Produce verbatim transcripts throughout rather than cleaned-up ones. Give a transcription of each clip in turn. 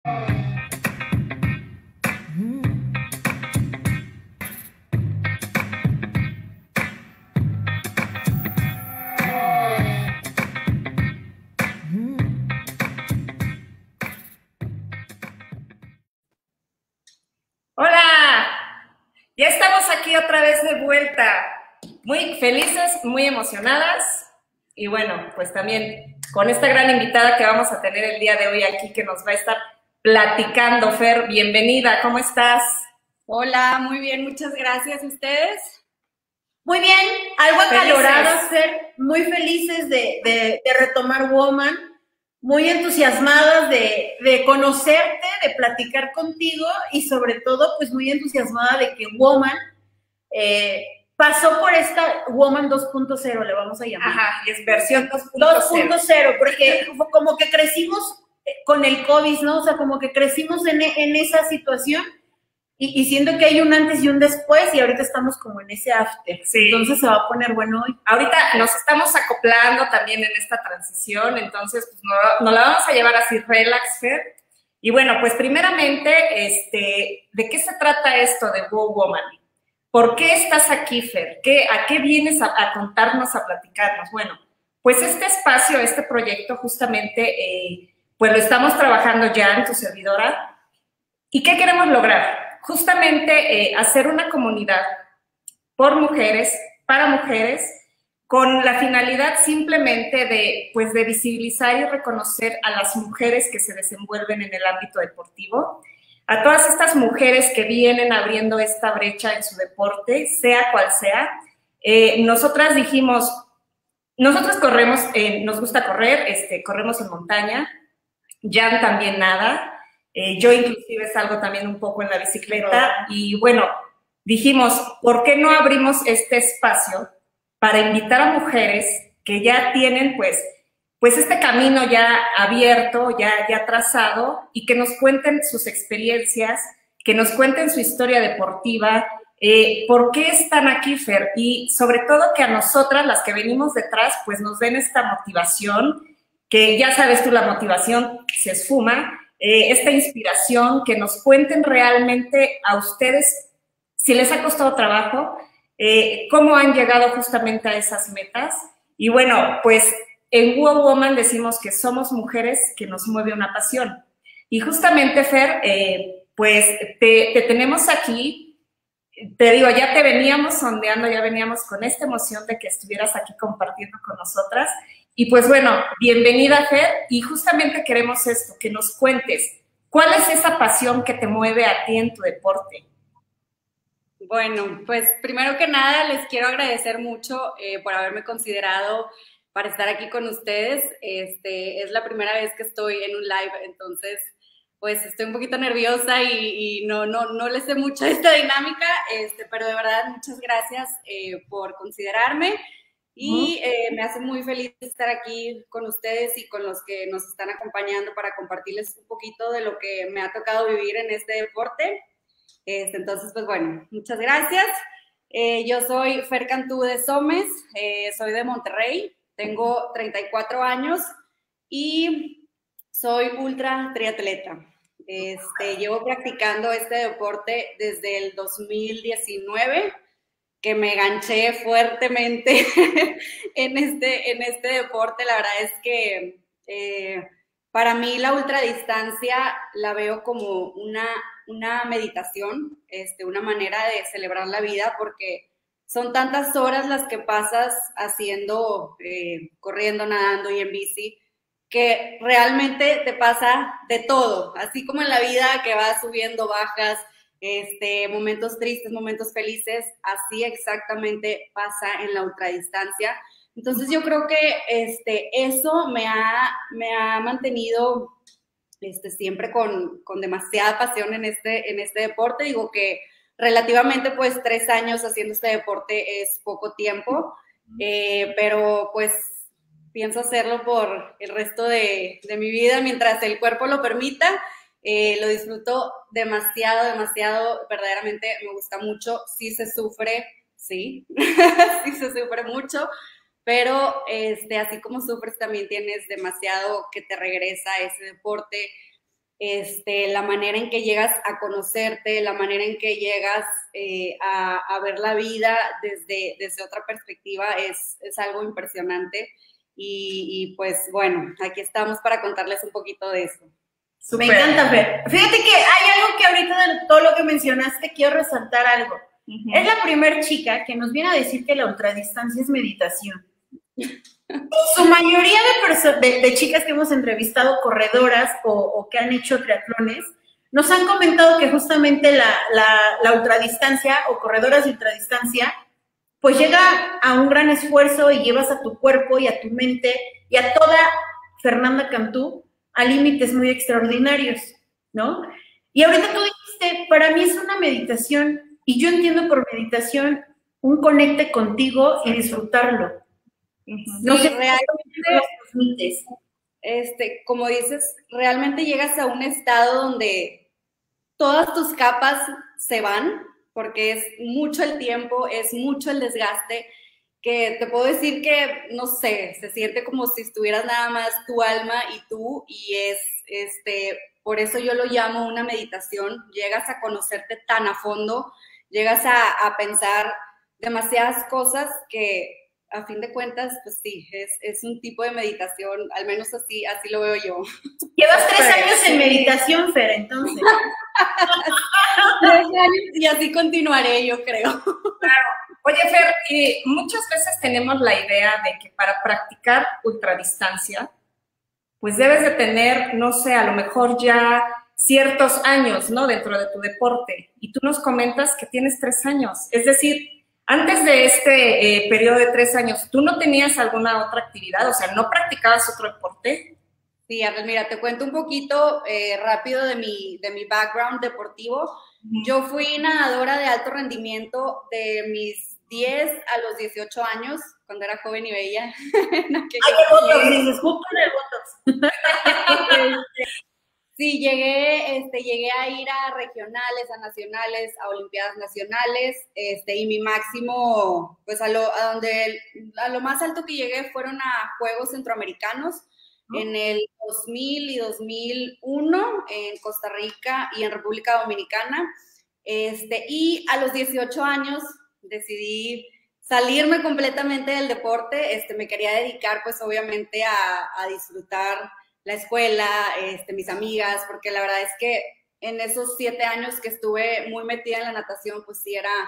Hola, ya estamos aquí otra vez de vuelta, muy felices, muy emocionadas y bueno, pues también con esta gran invitada que vamos a tener el día de hoy aquí que nos va a estar platicando. Fer, bienvenida, ¿cómo estás? Hola, muy bien, muchas gracias. ¿Ustedes? Muy bien, algo acaloradas, Fer, muy felices de, de, de retomar Woman, muy entusiasmadas de, de conocerte, de platicar contigo y sobre todo, pues muy entusiasmada de que Woman eh, pasó por esta Woman dos punto cero, le vamos a llamar. Ajá, y es versión dos punto cero, porque como que crecimos con el COVID, ¿no? O sea, como que crecimos en, en esa situación. Y, y siento que hay un antes y un después y ahorita estamos como en ese after. Sí. Entonces se va a poner bueno hoy. Ahorita nos estamos acoplando también en esta transición, entonces pues nos no la vamos a llevar así relax, Fer. Y bueno, pues primeramente, este, ¿de qué se trata esto de Wow Woman? ¿Por qué estás aquí, Fer? ¿Qué, ¿A qué vienes a, a contarnos, a platicarnos? Bueno, pues este espacio, este proyecto justamente, eh, pues lo estamos trabajando ya en tu servidora. ¿Y qué queremos lograr? Justamente eh, hacer una comunidad por mujeres, para mujeres, con la finalidad simplemente de, pues, de visibilizar y reconocer a las mujeres que se desenvuelven en el ámbito deportivo, a todas estas mujeres que vienen abriendo esta brecha en su deporte, sea cual sea. Eh, nosotras dijimos, nosotros corremos, eh, nos gusta correr, este, corremos en montaña, Jan también nada. Eh, yo inclusive salgo también un poco en la bicicleta y bueno, dijimos, ¿por qué no abrimos este espacio para invitar a mujeres que ya tienen pues, pues este camino ya abierto, ya, ya trazado y que nos cuenten sus experiencias, que nos cuenten su historia deportiva, eh, por qué están aquí, Fer, y sobre todo que a nosotras, las que venimos detrás, pues nos den esta motivación, que ya sabes tú, la motivación se esfuma, Eh, esta inspiración, que nos cuenten realmente a ustedes si les ha costado trabajo, eh, cómo han llegado justamente a esas metas. Y bueno, pues en Wow Woman decimos que somos mujeres que nos mueve una pasión. Y justamente, Fer, eh, pues te, te tenemos aquí, te digo, ya te veníamos sondeando, ya veníamos con esta emoción de que estuvieras aquí compartiendo con nosotras. Y pues bueno, bienvenida, Fer, y justamente queremos esto, que nos cuentes, ¿cuál es esa pasión que te mueve a ti en tu deporte? Bueno, pues primero que nada les quiero agradecer mucho eh, por haberme considerado para estar aquí con ustedes. Este, es la primera vez que estoy en un live, entonces pues estoy un poquito nerviosa y, y no, no, no le sé mucho a esta dinámica, este, pero de verdad muchas gracias eh, por considerarme. Y eh, me hace muy feliz estar aquí con ustedes y con los que nos están acompañando para compartirles un poquito de lo que me ha tocado vivir en este deporte. Este, entonces, pues bueno, muchas gracias. Eh, yo soy Fer Cantú de Somes, eh, soy de Monterrey, tengo treinta y cuatro años y soy ultra triatleta. Este, llevo practicando este deporte desde el dos mil diecinueve. Que me ganché fuertemente en, este, en este deporte. La verdad es que eh, para mí la ultradistancia la veo como una, una meditación, este, una manera de celebrar la vida, porque son tantas horas las que pasas haciendo, eh, corriendo, nadando y en bici, que realmente te pasa de todo, así como en la vida que vas subiendo, bajas, Este, momentos tristes, momentos felices, así exactamente pasa en la ultradistancia. Entonces yo creo que este, eso me ha, me ha mantenido este, siempre con, con demasiada pasión en este, en este deporte. Digo que relativamente pues tres años haciendo este deporte es poco tiempo, eh, pero pues pienso hacerlo por el resto de, de mi vida mientras el cuerpo lo permita. Eh, lo disfruto demasiado, demasiado, verdaderamente me gusta mucho. Sí se sufre, sí, sí se sufre mucho, pero este, así como sufres también tienes demasiado que te regresa a ese deporte. este, la manera en que llegas a conocerte, la manera en que llegas eh, a, a ver la vida desde, desde otra perspectiva es, es algo impresionante. Y, y pues bueno, aquí estamos para contarles un poquito de eso. Super. Me encanta, Fer. Fíjate que hay algo que ahorita de todo lo que mencionaste quiero resaltar algo. Uh-huh. Es la primer chica que nos viene a decir que la ultradistancia es meditación. Su mayoría de, de, de chicas que hemos entrevistado, corredoras o, o que han hecho triatlones, nos han comentado que justamente la, la, la ultradistancia o corredoras de ultradistancia, pues llega a un gran esfuerzo y llevas a tu cuerpo y a tu mente y a toda Fernanda Cantú a límites muy extraordinarios, ¿no? Y ahorita tú dijiste, para mí es una meditación, y yo entiendo por meditación un conecte contigo y disfrutarlo. No sé, sí, realmente, este, como dices, realmente llegas a un estado donde todas tus capas se van, porque es mucho el tiempo, es mucho el desgaste, que te puedo decir que, no sé, se siente como si estuvieras nada más tu alma y tú, y es, este, por eso yo lo llamo una meditación. Llegas a conocerte tan a fondo, llegas a, a pensar demasiadas cosas que, a fin de cuentas, pues sí, es, es un tipo de meditación, al menos así, así lo veo yo. Llevas tres años en meditación, Fer, entonces. Tres años y así continuaré, yo creo. Claro. Oye, Fer, y muchas veces tenemos la idea de que para practicar ultradistancia, pues debes de tener, no sé, a lo mejor ya ciertos años, ¿no? Dentro de tu deporte. Y tú nos comentas que tienes tres años. Es decir, antes de este eh, periodo de tres años, ¿tú no tenías alguna otra actividad? O sea, ¿no practicabas otro deporte? Sí, Arles, mira, te cuento un poquito eh, rápido de mi, de mi background deportivo. Uh-huh. Yo fui nadadora de alto rendimiento de mis diez a los dieciocho años, cuando era joven y bella. ¡Ay, el botox! Dices, justo en el botox. Sí, llegué, este, llegué a ir a regionales, a nacionales, a olimpiadas nacionales, este, y mi máximo, pues a lo, a donde, a lo más alto que llegué fueron a Juegos Centroamericanos, ¿no? En el dos mil y dos mil uno, en Costa Rica y en República Dominicana, este, y a los dieciocho años decidí salirme completamente del deporte, este, me quería dedicar, pues, obviamente a, a disfrutar la escuela, este, mis amigas, porque la verdad es que en esos siete años que estuve muy metida en la natación, pues sí, era,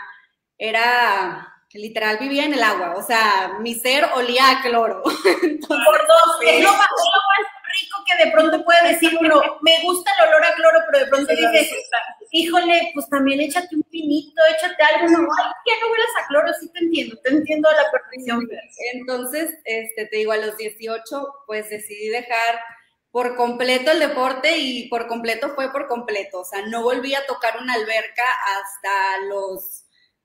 era, literal, vivía en el agua, o sea, mi ser olía a cloro. Entonces, por dos, sí. Es lo más, lo más rico que de pronto puede decir uno, me gusta el olor a cloro, pero de pronto dices, híjole, pues también échate un pinito, échate algo, no, ay, ya no hueles a cloro, sí te entiendo, te entiendo a la perfección. Entonces, este, te digo, a los dieciocho, pues decidí dejar por completo el deporte, y por completo fue por completo, o sea, no volví a tocar una alberca hasta los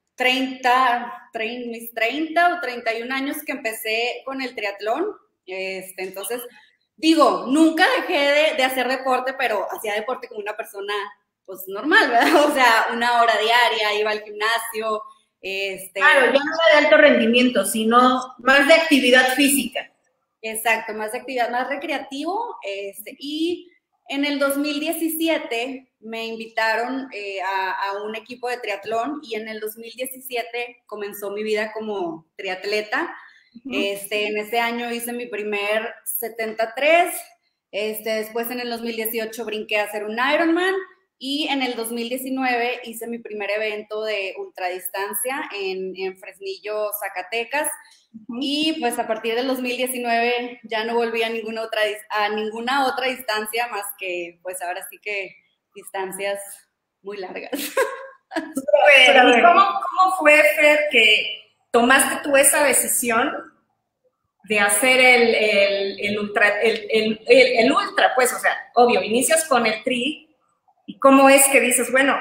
treinta, treinta, mis treinta o treinta y un años que empecé con el triatlón. Este, entonces, digo, nunca dejé de, de hacer deporte, pero hacía deporte como una persona, pues, normal, ¿verdad? O sea, una hora diaria, iba al gimnasio. Este, claro, ya no era de alto rendimiento, sino más de actividad física. Exacto, más de actividad, más recreativo, este, y en el dos mil diecisiete me invitaron eh, a, a un equipo de triatlón, y en el dos mil diecisiete comenzó mi vida como triatleta. Uh-huh. Este, en ese año hice mi primer setenta y tres, este, después en el dos mil dieciocho brinqué a hacer un Ironman, y en el dos mil diecinueve hice mi primer evento de ultradistancia en, en Fresnillo, Zacatecas. Uh-huh. Y pues a partir del dos mil diecinueve ya no volví a ninguna otra, a ninguna otra distancia más que, pues ahora sí que distancias muy largas. Pero, ¿y cómo, cómo fue, Fer, que tomaste tú esa decisión de hacer el, el, el, ultra, el, el, el, el ultra? Pues, o sea, obvio, inicias con el tri, y cómo es que dices, bueno,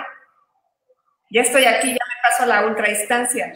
ya estoy aquí, ya me paso a la ultradistancia.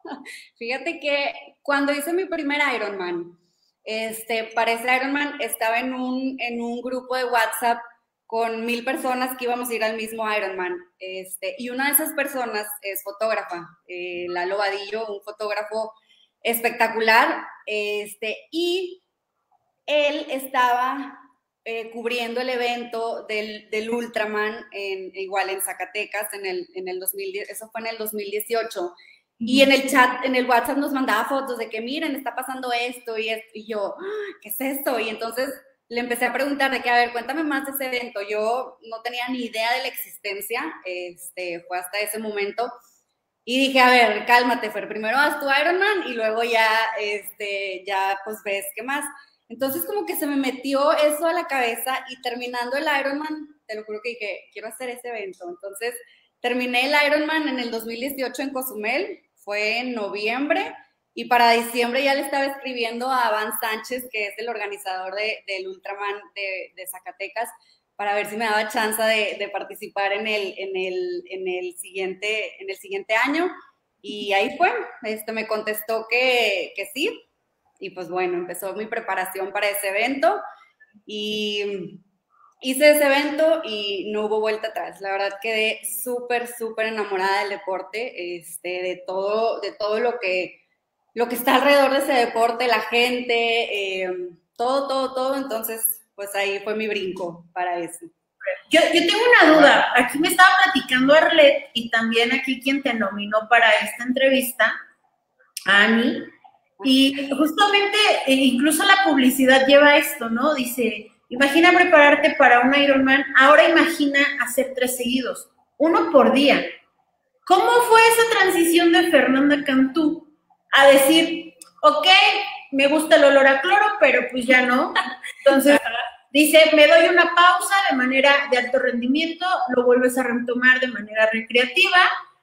Fíjate que cuando hice mi primer Ironman, este, para ese Ironman estaba en un, en un grupo de WhatsApp con mil personas que íbamos a ir al mismo Ironman, este, y una de esas personas es fotógrafa, eh, Lalo Vadillo, un fotógrafo espectacular, este, y él estaba eh, cubriendo el evento del, del Ultraman, en, igual en Zacatecas, en el, en el dos mil diez, eso fue en el dos mil dieciocho. Y en el chat, en el WhatsApp nos mandaba fotos de que miren, está pasando esto y esto, y yo, ¿qué es esto? Y entonces le empecé a preguntar de que, a ver, cuéntame más de ese evento. Yo no tenía ni idea de la existencia, este, fue hasta ese momento. Y dije, a ver, cálmate, Fer, primero haz tu Ironman y luego ya, este, ya pues ves qué más. Entonces como que se me metió eso a la cabeza y terminando el Ironman, te lo juro que dije, quiero hacer ese evento. Entonces terminé el Ironman en el dos mil dieciocho en Cozumel, fue en noviembre, y para diciembre ya le estaba escribiendo a Van Sánchez, que es el organizador de, del Ultraman de, de Zacatecas, para ver si me daba chance de, de participar en el, en, el, en, el siguiente, en el siguiente año, y ahí fue, este, me contestó que, que sí, y pues bueno, empezó mi preparación para ese evento, y hice ese evento y no hubo vuelta atrás. La verdad quedé súper, súper enamorada del deporte, este, de todo, de todo lo que, lo que está alrededor de ese deporte, la gente, eh, todo, todo, todo. Entonces, pues ahí fue mi brinco para eso. Yo, yo tengo una duda. Aquí me estaba platicando Arlet y también aquí quien te nominó para esta entrevista, Ani, y justamente incluso la publicidad lleva esto, ¿no? Dice... Imagina prepararte para un Ironman, ahora imagina hacer tres seguidos, uno por día. ¿Cómo fue esa transición de Fernanda Cantú a decir, ok, me gusta el olor a cloro, pero pues ya no? Entonces, dice, me doy una pausa de manera de alto rendimiento, lo vuelves a retomar de manera recreativa,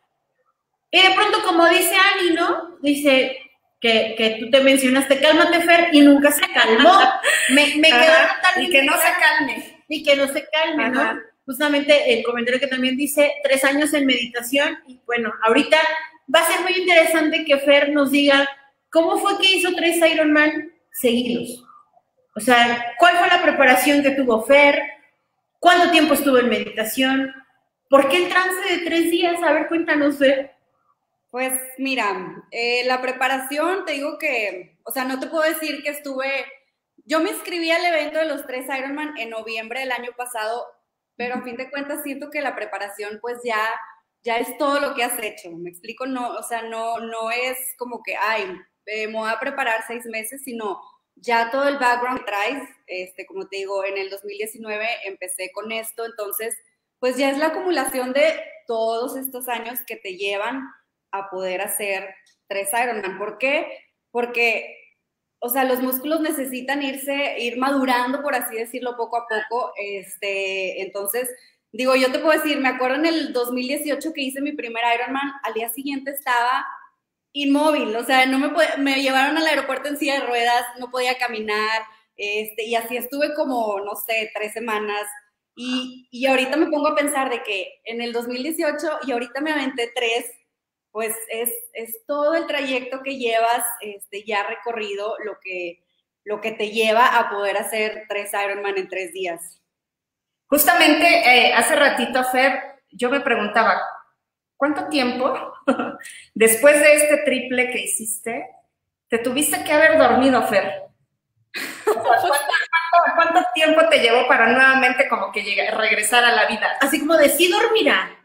y de pronto, como dice Ani, ¿no? Dice... Que, que tú te mencionaste, cálmate, Fer, y nunca se calmó. Me, me quedó totalmente. Y que no se calme. Y que no se calme, Ajá. ¿no? Justamente el comentario que también dice, tres años en meditación, y bueno, ahorita va a ser muy interesante que Fer nos diga cómo fue que hizo tres Ironman seguidos. O sea, ¿cuál fue la preparación que tuvo Fer? ¿Cuánto tiempo estuvo en meditación? ¿Por qué el trance de tres días? A ver, cuéntanos, Fer. Pues mira, eh, la preparación, te digo que, o sea, no te puedo decir que estuve, yo me inscribí al evento de los tres Ironman en noviembre del año pasado, pero a fin de cuentas siento que la preparación pues ya, ya es todo lo que has hecho, me explico, no, o sea, no, no es como que, ay, eh, me voy a preparar seis meses, sino ya todo el background que traes, este, como te digo, en el dos mil diecinueve empecé con esto, entonces, pues ya es la acumulación de todos estos años que te llevan a poder hacer tres Ironman. ¿Por qué? Porque, o sea, los músculos necesitan irse, ir madurando, por así decirlo, poco a poco. Este, entonces, digo, yo te puedo decir, me acuerdo en el dos mil dieciocho que hice mi primer Ironman, al día siguiente estaba inmóvil, o sea, no me, podía, me llevaron al aeropuerto en silla de ruedas, no podía caminar, este, y así estuve como, no sé, tres semanas. Y, y ahorita me pongo a pensar de que en el dos mil dieciocho y ahorita me aventé tres, pues es, es todo el trayecto que llevas este, ya recorrido lo que, lo que te lleva a poder hacer tres Ironman en tres días. Justamente eh, hace ratito, Fer, yo me preguntaba, ¿cuánto tiempo después de este triple que hiciste te tuviste que haber dormido, Fer? ¿Cuánto, cuánto, ¿Cuánto tiempo te llevó para nuevamente como que llegar, regresar a la vida? Así como de sí dormirá.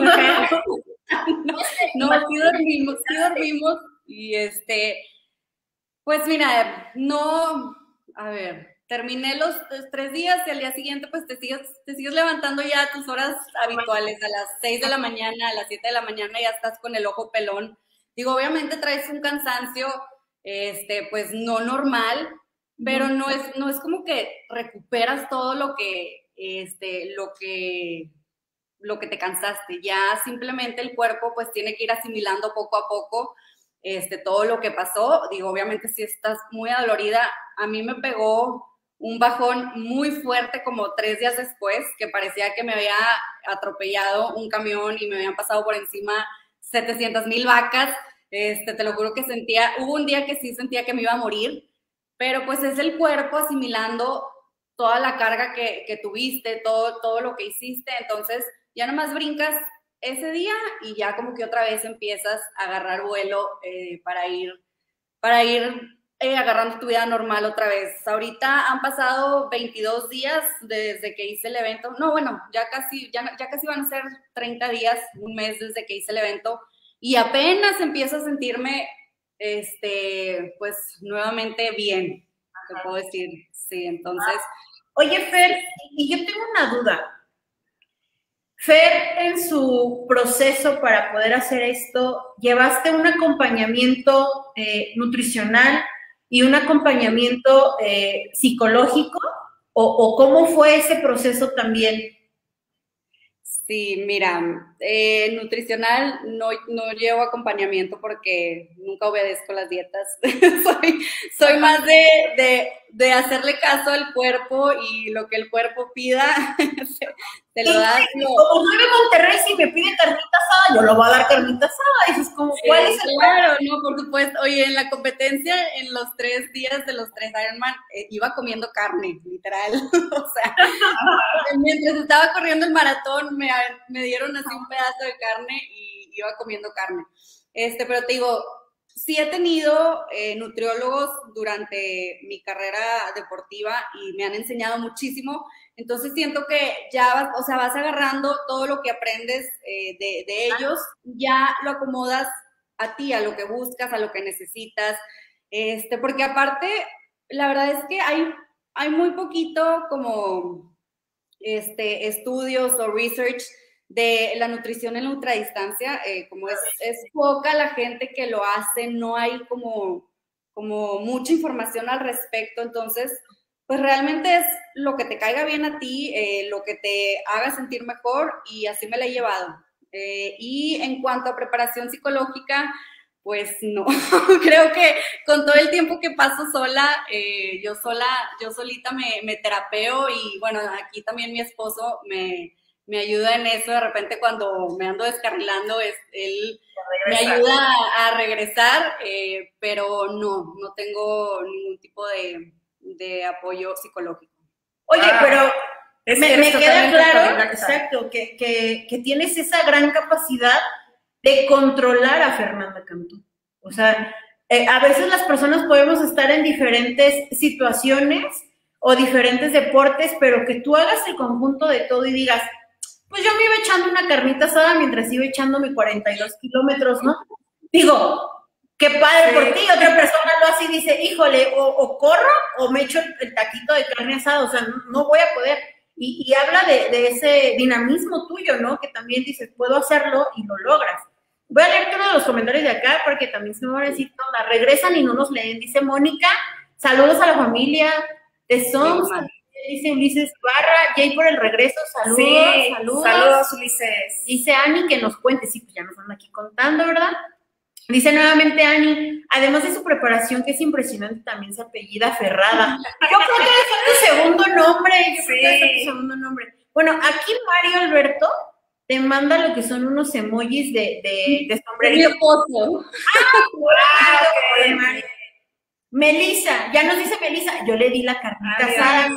No, no, sí dormimos, sí dormimos y este, pues mira, no, a ver, terminé los, los tres días y al día siguiente pues te sigues, te sigues levantando ya a tus horas habituales, a las seis de la mañana, a las siete de la mañana ya estás con el ojo pelón. Digo, obviamente traes un cansancio, este, pues no normal, pero no es, no es como que recuperas todo lo que, este, lo que... lo que te cansaste, ya simplemente el cuerpo pues tiene que ir asimilando poco a poco este, todo lo que pasó. Digo, obviamente si estás muy adolorida, a mí me pegó un bajón muy fuerte como tres días después, que parecía que me había atropellado un camión y me habían pasado por encima setecientas mil vacas, este, te lo juro que sentía, hubo un día que sí sentía que me iba a morir, pero pues es el cuerpo asimilando toda la carga que, que tuviste, todo, todo lo que hiciste, entonces ya nomás brincas ese día y ya como que otra vez empiezas a agarrar vuelo eh, para ir, para ir eh, agarrando tu vida normal otra vez. Ahorita han pasado veintidós días desde que hice el evento. No, bueno, ya casi, ya, ya casi van a ser treinta días, un mes desde que hice el evento. Y apenas empiezo a sentirme, este, pues, nuevamente bien, te puedo decir. Sí, entonces... Oye, Fer, y yo tengo una duda. Fer, en su proceso para poder hacer esto, ¿llevaste un acompañamiento eh, nutricional y un acompañamiento eh, psicológico? ¿O, ¿O cómo fue ese proceso también? Sí, mira, eh, nutricional no, no llevo acompañamiento porque nunca obedezco las dietas. soy, soy más de, de, de hacerle caso al cuerpo y lo que el cuerpo pida, te lo das. Como soy de Monterrey, si me pide carnita asada, yo lo voy a dar carnita asada. Eso es como, ¿cuál sí, es el claro, no, por supuesto. Oye, en la competencia, en los tres días de los tres Ironman, eh, iba comiendo carne, literal. O sea, mientras estaba corriendo el maratón, me, me dieron así un pedazo de carne y iba comiendo carne. Este, pero te digo, sí he tenido eh, nutriólogos durante mi carrera deportiva y me han enseñado muchísimo. Entonces siento que ya vas, o sea, vas agarrando todo lo que aprendes eh, de, de ellos, ya lo acomodas a ti, a lo que buscas, a lo que necesitas, este, porque aparte, la verdad es que hay, hay muy poquito como este, estudios o research de la nutrición en la ultradistancia, eh, como es, es poca la gente que lo hace, no hay como, como mucha información al respecto, entonces... pues realmente es lo que te caiga bien a ti, eh, lo que te haga sentir mejor y así me la he llevado. Eh, y en cuanto a preparación psicológica, pues no, creo que con todo el tiempo que paso sola, eh, yo sola, yo solita me, me terapeo y bueno, aquí también mi esposo me, me ayuda en eso, de repente cuando me ando descarrilando, es, él me ayuda a, a regresar, eh, pero no, no tengo ningún tipo de... de apoyo psicológico. Oye, ah, pero es me, que me queda claro, correcta. exacto, que, que, que tienes esa gran capacidad de controlar a Fernanda Cantú. O sea, eh, a veces las personas podemos estar en diferentes situaciones o diferentes deportes, pero que tú hagas el conjunto de todo y digas, pues yo me iba echando una carnita asada mientras iba echándome cuarenta y dos kilómetros, ¿no? Digo, qué padre sí. Por ti, otra persona lo hace y dice, híjole, o, o corro o me echo el, el taquito de carne asada, o sea, no, no voy a poder. Y, y habla de, de ese dinamismo tuyo, ¿no? Que también dices, puedo hacerlo y lo logras. Voy a leer uno de los comentarios de acá porque también se me van a decir, todas regresan y no nos leen. Dice Mónica, saludos a la familia de Sons. Dice Ulises Barra, Jay por el regreso, saludos, sí, saludos. Saludos, Ulises. Dice Ani que nos cuente, sí, pues ya nos anda aquí contando, ¿verdad? Dice nuevamente Ani, además de su preparación, que es impresionante, también se apellida Ferrada. Yo creo que es tu segundo nombre. Yo sí. creo que es tu segundo nombre. Bueno, aquí Mario Alberto te manda lo que son unos emojis de, de, de sombrerito. Mi esposo. ¡Ah, wow! Okay. Mario. Melissa, ya nos dice Melissa, yo le di la carnita asada.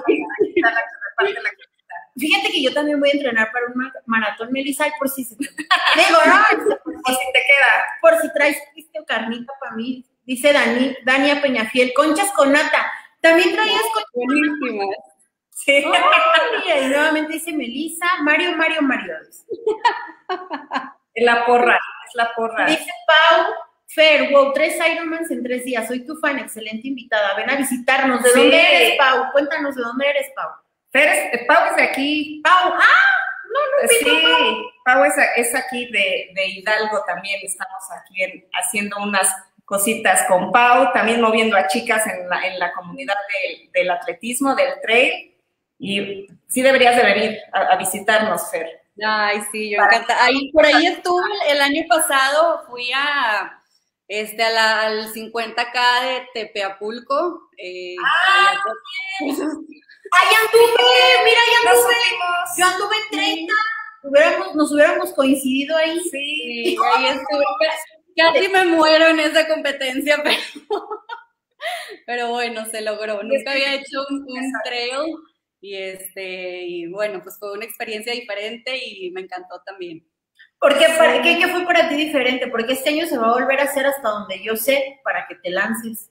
Fíjate que yo también voy a entrenar para un maratón, Melissa, por si se te... Digo, no, por si te queda, por si traes este carnita para mí. Dice Dani, Dania Peñafiel, conchas con nata. También traías conchas buenísimas. Sí. Oh, mira, y nuevamente dice Melissa, Mario, Mario, Mario. Es la porra, es la porra. Dice Pau, Fer, wow, tres Ironmans en tres días. Soy tu fan, excelente invitada. Ven a visitarnos. ¿De sí. dónde eres, Pau? Cuéntanos, ¿de dónde eres, Pau? Fer, es, Pau es de aquí. Pau, ah, no, no, sí, Pau, Pau es, es aquí de, de Hidalgo también. Estamos aquí en, haciendo unas cositas con Pau, también moviendo a chicas en la, en la comunidad de, del atletismo, del trail. Y sí deberías de venir a, a visitarnos, Fer. Ay, sí, yo encanta. Ahí, por ahí estuve el año pasado, fui a, este, a la, al cincuenta K de Tepeapulco. Eh, ¡Ah! ¡Ay, anduve! ¡Mira, ya anduve! Yo anduve en treinta. Hubiéramos, nos hubiéramos coincidido ahí. Sí, sí, ahí estuve. Casi me muero en esa competencia, pero, pero bueno, se logró. Nunca había hecho un, un trail y, este, y bueno, pues fue una experiencia diferente y me encantó también. ¿Por qué, para, ¿qué, ¿Qué fue para ti diferente? Porque este año se va a volver a hacer hasta donde yo sé para que te lances.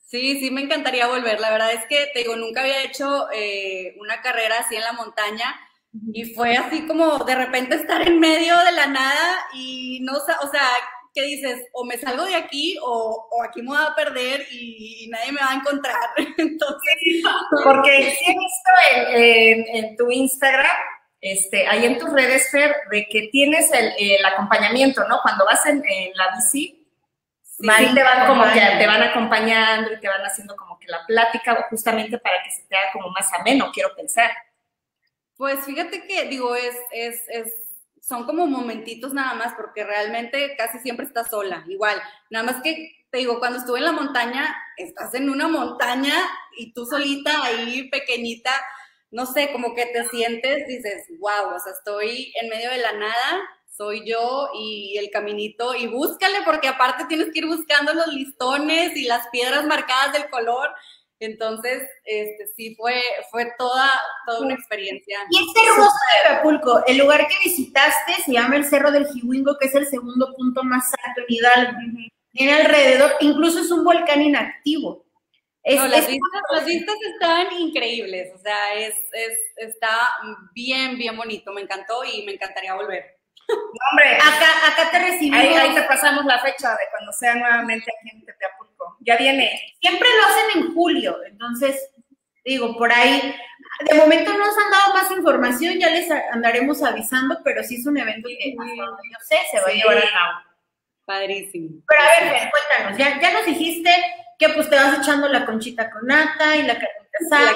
Sí, sí, me encantaría volver. La verdad es que, te digo, nunca había hecho eh, una carrera así en la montaña y fue así como de repente estar en medio de la nada y no, o sea, ¿qué dices? O me salgo de aquí o, o aquí me voy a perder y, y nadie me va a encontrar. Entonces, porque sí he visto en, en, en tu Instagram, este, ahí en tus redes, Fer, de que tienes el, el acompañamiento, ¿no? Cuando vas en, en la bici, sí, sí, te van como que te van acompañando y te van haciendo como que la plática, justamente para que se te haga como más ameno, quiero pensar. Pues fíjate que, digo, es, es, es, son como momentitos nada más, porque realmente casi siempre estás sola, igual. Nada más que, te digo, cuando estuve en la montaña, estás en una montaña y tú solita ahí, pequeñita, no sé, como que te sientes, dices, wow, o sea, estoy en medio de la nada, soy yo y el caminito, y búscale, porque aparte tienes que ir buscando los listones y las piedras marcadas del color. Entonces, este, sí, fue, fue toda, toda una experiencia. Y es hermoso de Acapulco. El lugar que visitaste se llama el Cerro del Jihuingo, que es el segundo punto más alto en Hidalgo. Tiene alrededor, incluso es un volcán inactivo. Es, no, las, es, vistas, las vistas están increíbles, o sea, es, es, está bien, bien bonito, me encantó y me encantaría volver. No, hombre, acá, acá te recibimos. Ahí, ahí te pasamos la fecha de cuando sea nuevamente aquí en Tepeapulco. Ya viene. Siempre lo hacen en julio, entonces, digo, por ahí, de momento no nos han dado más información, ya les andaremos avisando, pero sí es un evento que, hasta donde yo sé, se va sí. a llevar a cabo. Padrísimo. Pero a ver, Fer, cuéntanos, ya, ya nos dijiste que pues te vas echando la conchita con nata y la carnita asada,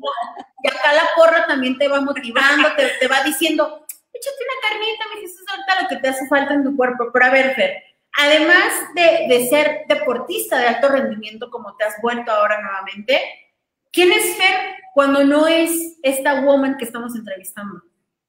y acá la porra también te va motivando, te, te va diciendo, échate una carnita, me dices, ahorita lo que te hace falta en tu cuerpo. Pero a ver, Fer, además de, de ser deportista de alto rendimiento, como te has vuelto ahora nuevamente, ¿quién es Fer cuando no es esta woman que estamos entrevistando?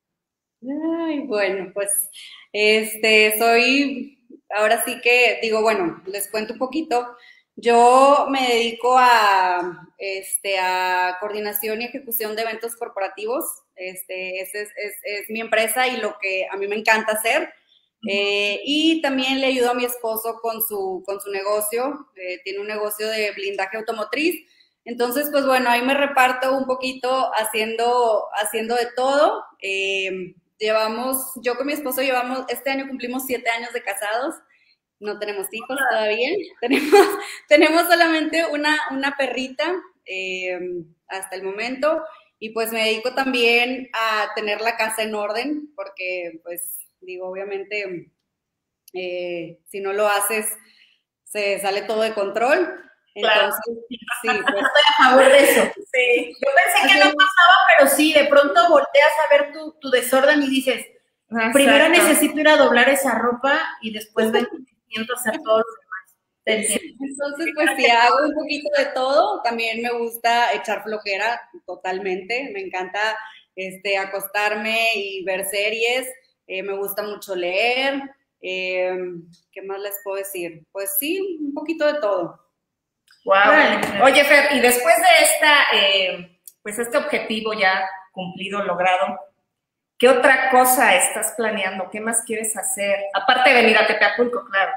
Ay, bueno, pues, este, soy, ahora sí que, digo, bueno, les cuento un poquito. Yo me dedico a, este, a coordinación y ejecución de eventos corporativos. Este, es, es, es, es mi empresa y lo que a mí me encanta hacer. Eh, y también le ayudo a mi esposo con su, con su negocio. Eh, tiene un negocio de blindaje automotriz. Entonces, pues bueno, ahí me reparto un poquito haciendo, haciendo de todo. Eh, llevamos, yo con mi esposo llevamos, este año cumplimos siete años de casados. No tenemos hijos todavía, tenemos, tenemos solamente una, una perrita eh, hasta el momento, y pues me dedico también a tener la casa en orden, porque pues digo, obviamente, eh, si no lo haces, se sale todo de control. Entonces, claro. Sí, pues, estoy a favor de eso. Sí. Yo pensé que no pasaba, pero sí, de pronto volteas a ver tu, tu desorden y dices, exacto, primero necesito ir a doblar esa ropa y después ven hacer todo lo demás. Entonces, pues sí, hago un poquito de todo. También me gusta echar flojera totalmente. Me encanta este, acostarme y ver series. Eh, me gusta mucho leer. Eh, ¿Qué más les puedo decir? Pues sí, un poquito de todo. Wow. Vale. Oye, Fer, y después de esta, eh, pues este objetivo ya cumplido, logrado, ¿qué otra cosa estás planeando? ¿Qué más quieres hacer? Aparte de venir a Tepeapulco, claro.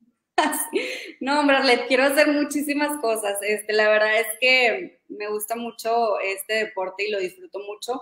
No, hombre, Arlet, quiero hacer muchísimas cosas. Este, la verdad es que me gusta mucho este deporte y lo disfruto mucho.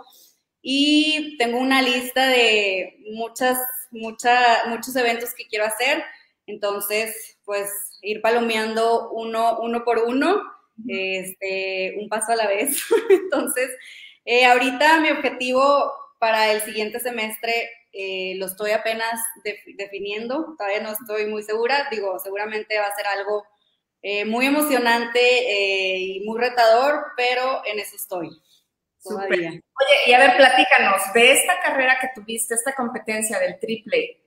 Y tengo una lista de muchas, muchas, muchos eventos que quiero hacer. Entonces, pues, ir palomeando uno, uno por uno, este, un paso a la vez. Entonces, eh, ahorita mi objetivo para el siguiente semestre eh, lo estoy apenas de, definiendo, todavía no estoy muy segura, digo, seguramente va a ser algo eh, muy emocionante eh, y muy retador, pero en eso estoy todavía. Super. Oye, y a ver, platícanos, de esta carrera que tuviste, esta competencia del triple,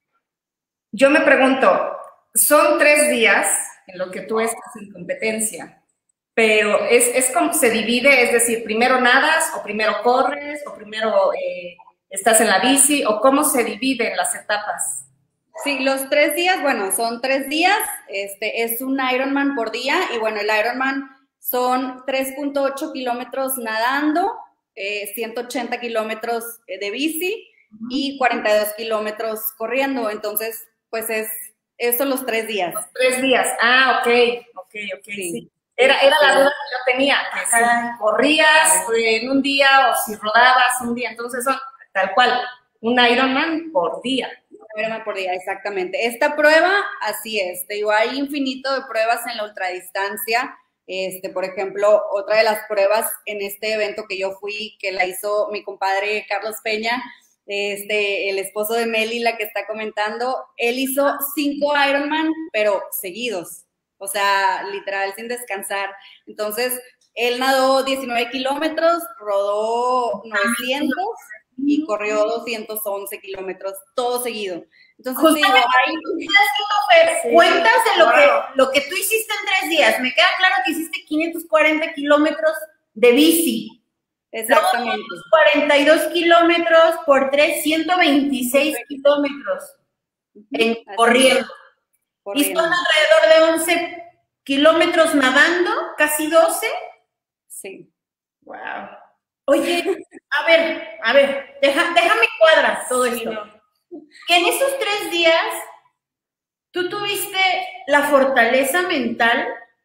yo me pregunto, son tres días en lo que tú estás en competencia, pero es, es como se divide, es decir, primero nadas, o primero corres, o primero eh, estás en la bici, o cómo se dividen las etapas. Sí, los tres días, bueno, son tres días, este, es un Ironman por día, y bueno, el Ironman son tres punto ocho kilómetros nadando, eh, ciento ochenta kilómetros de bici y cuarenta y dos kilómetros corriendo, entonces, pues es, esos los tres días. Los tres días, ah, ok, ok, ok, sí. sí. Era, era la duda que yo tenía, que si corrías en un día o si rodabas un día, entonces son tal cual, un Ironman por día. Un Ironman por día, exactamente. Esta prueba, así es, te digo, hay infinito de pruebas en la ultradistancia. Este, por ejemplo, otra de las pruebas en este evento que yo fui, que la hizo mi compadre Carlos Peña, este, el esposo de Meli, la que está comentando, él hizo cinco Ironman, pero seguidos, o sea, literal, sin descansar. Entonces, él nadó diecinueve kilómetros, rodó novecientos y corrió doscientos once kilómetros, todo seguido. Entonces, digo, hay... Cuentas de lo, wow. que, lo que tú hiciste en tres días. Me queda claro que hiciste quinientos cuarenta kilómetros de bici. Exactamente. quinientos cuarenta y dos kilómetros por tres, ciento veintiséis kilómetros en corriendo. corriendo. Y son alrededor de once kilómetros nadando, casi doce. Sí. Wow. Oye, a ver, a ver, deja, déjame cuadrar todo sí, esto. No. Que en esos tres días tú tuviste la fortaleza mental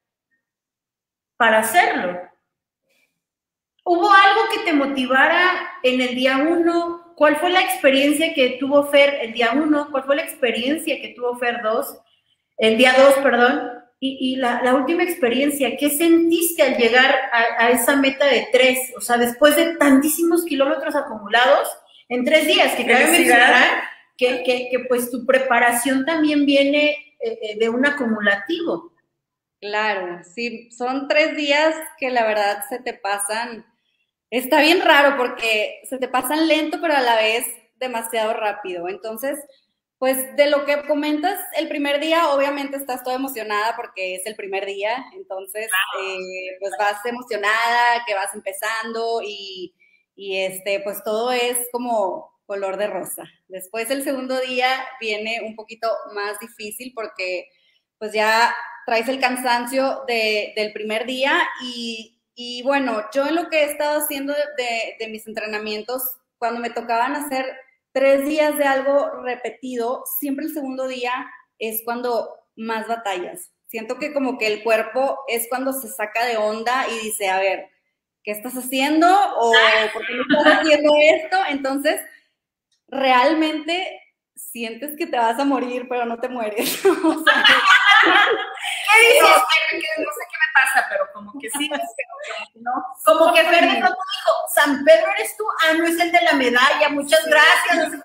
para hacerlo. ¿Hubo algo que te motivara en el día uno? ¿Cuál fue la experiencia que tuvo Fer el día uno? ¿Cuál fue la experiencia que tuvo Fer dos? El día dos, perdón. Y, y la, la última experiencia, ¿qué sentiste al llegar a, a esa meta de tres? O sea, después de tantísimos kilómetros acumulados en tres días, que cabe mencionar que, que, que pues tu preparación también viene eh, de un acumulativo. Claro, sí, son tres días que la verdad se te pasan, está bien raro porque se te pasan lento, pero a la vez demasiado rápido. Entonces, pues de lo que comentas, el primer día obviamente estás toda emocionada porque es el primer día, entonces eh, pues vas emocionada, que vas empezando y, y este, pues todo es como color de rosa. Después el segundo día viene un poquito más difícil porque pues ya traes el cansancio de, del primer día y, y bueno, yo en lo que he estado haciendo de, de mis entrenamientos, cuando me tocaban hacer tres días de algo repetido, siempre el segundo día es cuando más batallas. Siento que como que el cuerpo es cuando se saca de onda y dice, a ver, ¿qué estás haciendo? ¿O por qué no estás haciendo esto? Entonces, realmente sientes que te vas a morir, pero no te mueres. O sea, ¿qué dices? No, no sé qué me pasa, pero como que sí, pero como que no. Como que Fer de pronto dijo, San Pedro eres tú, ah, no es el de la medalla, muchas sí, gracias.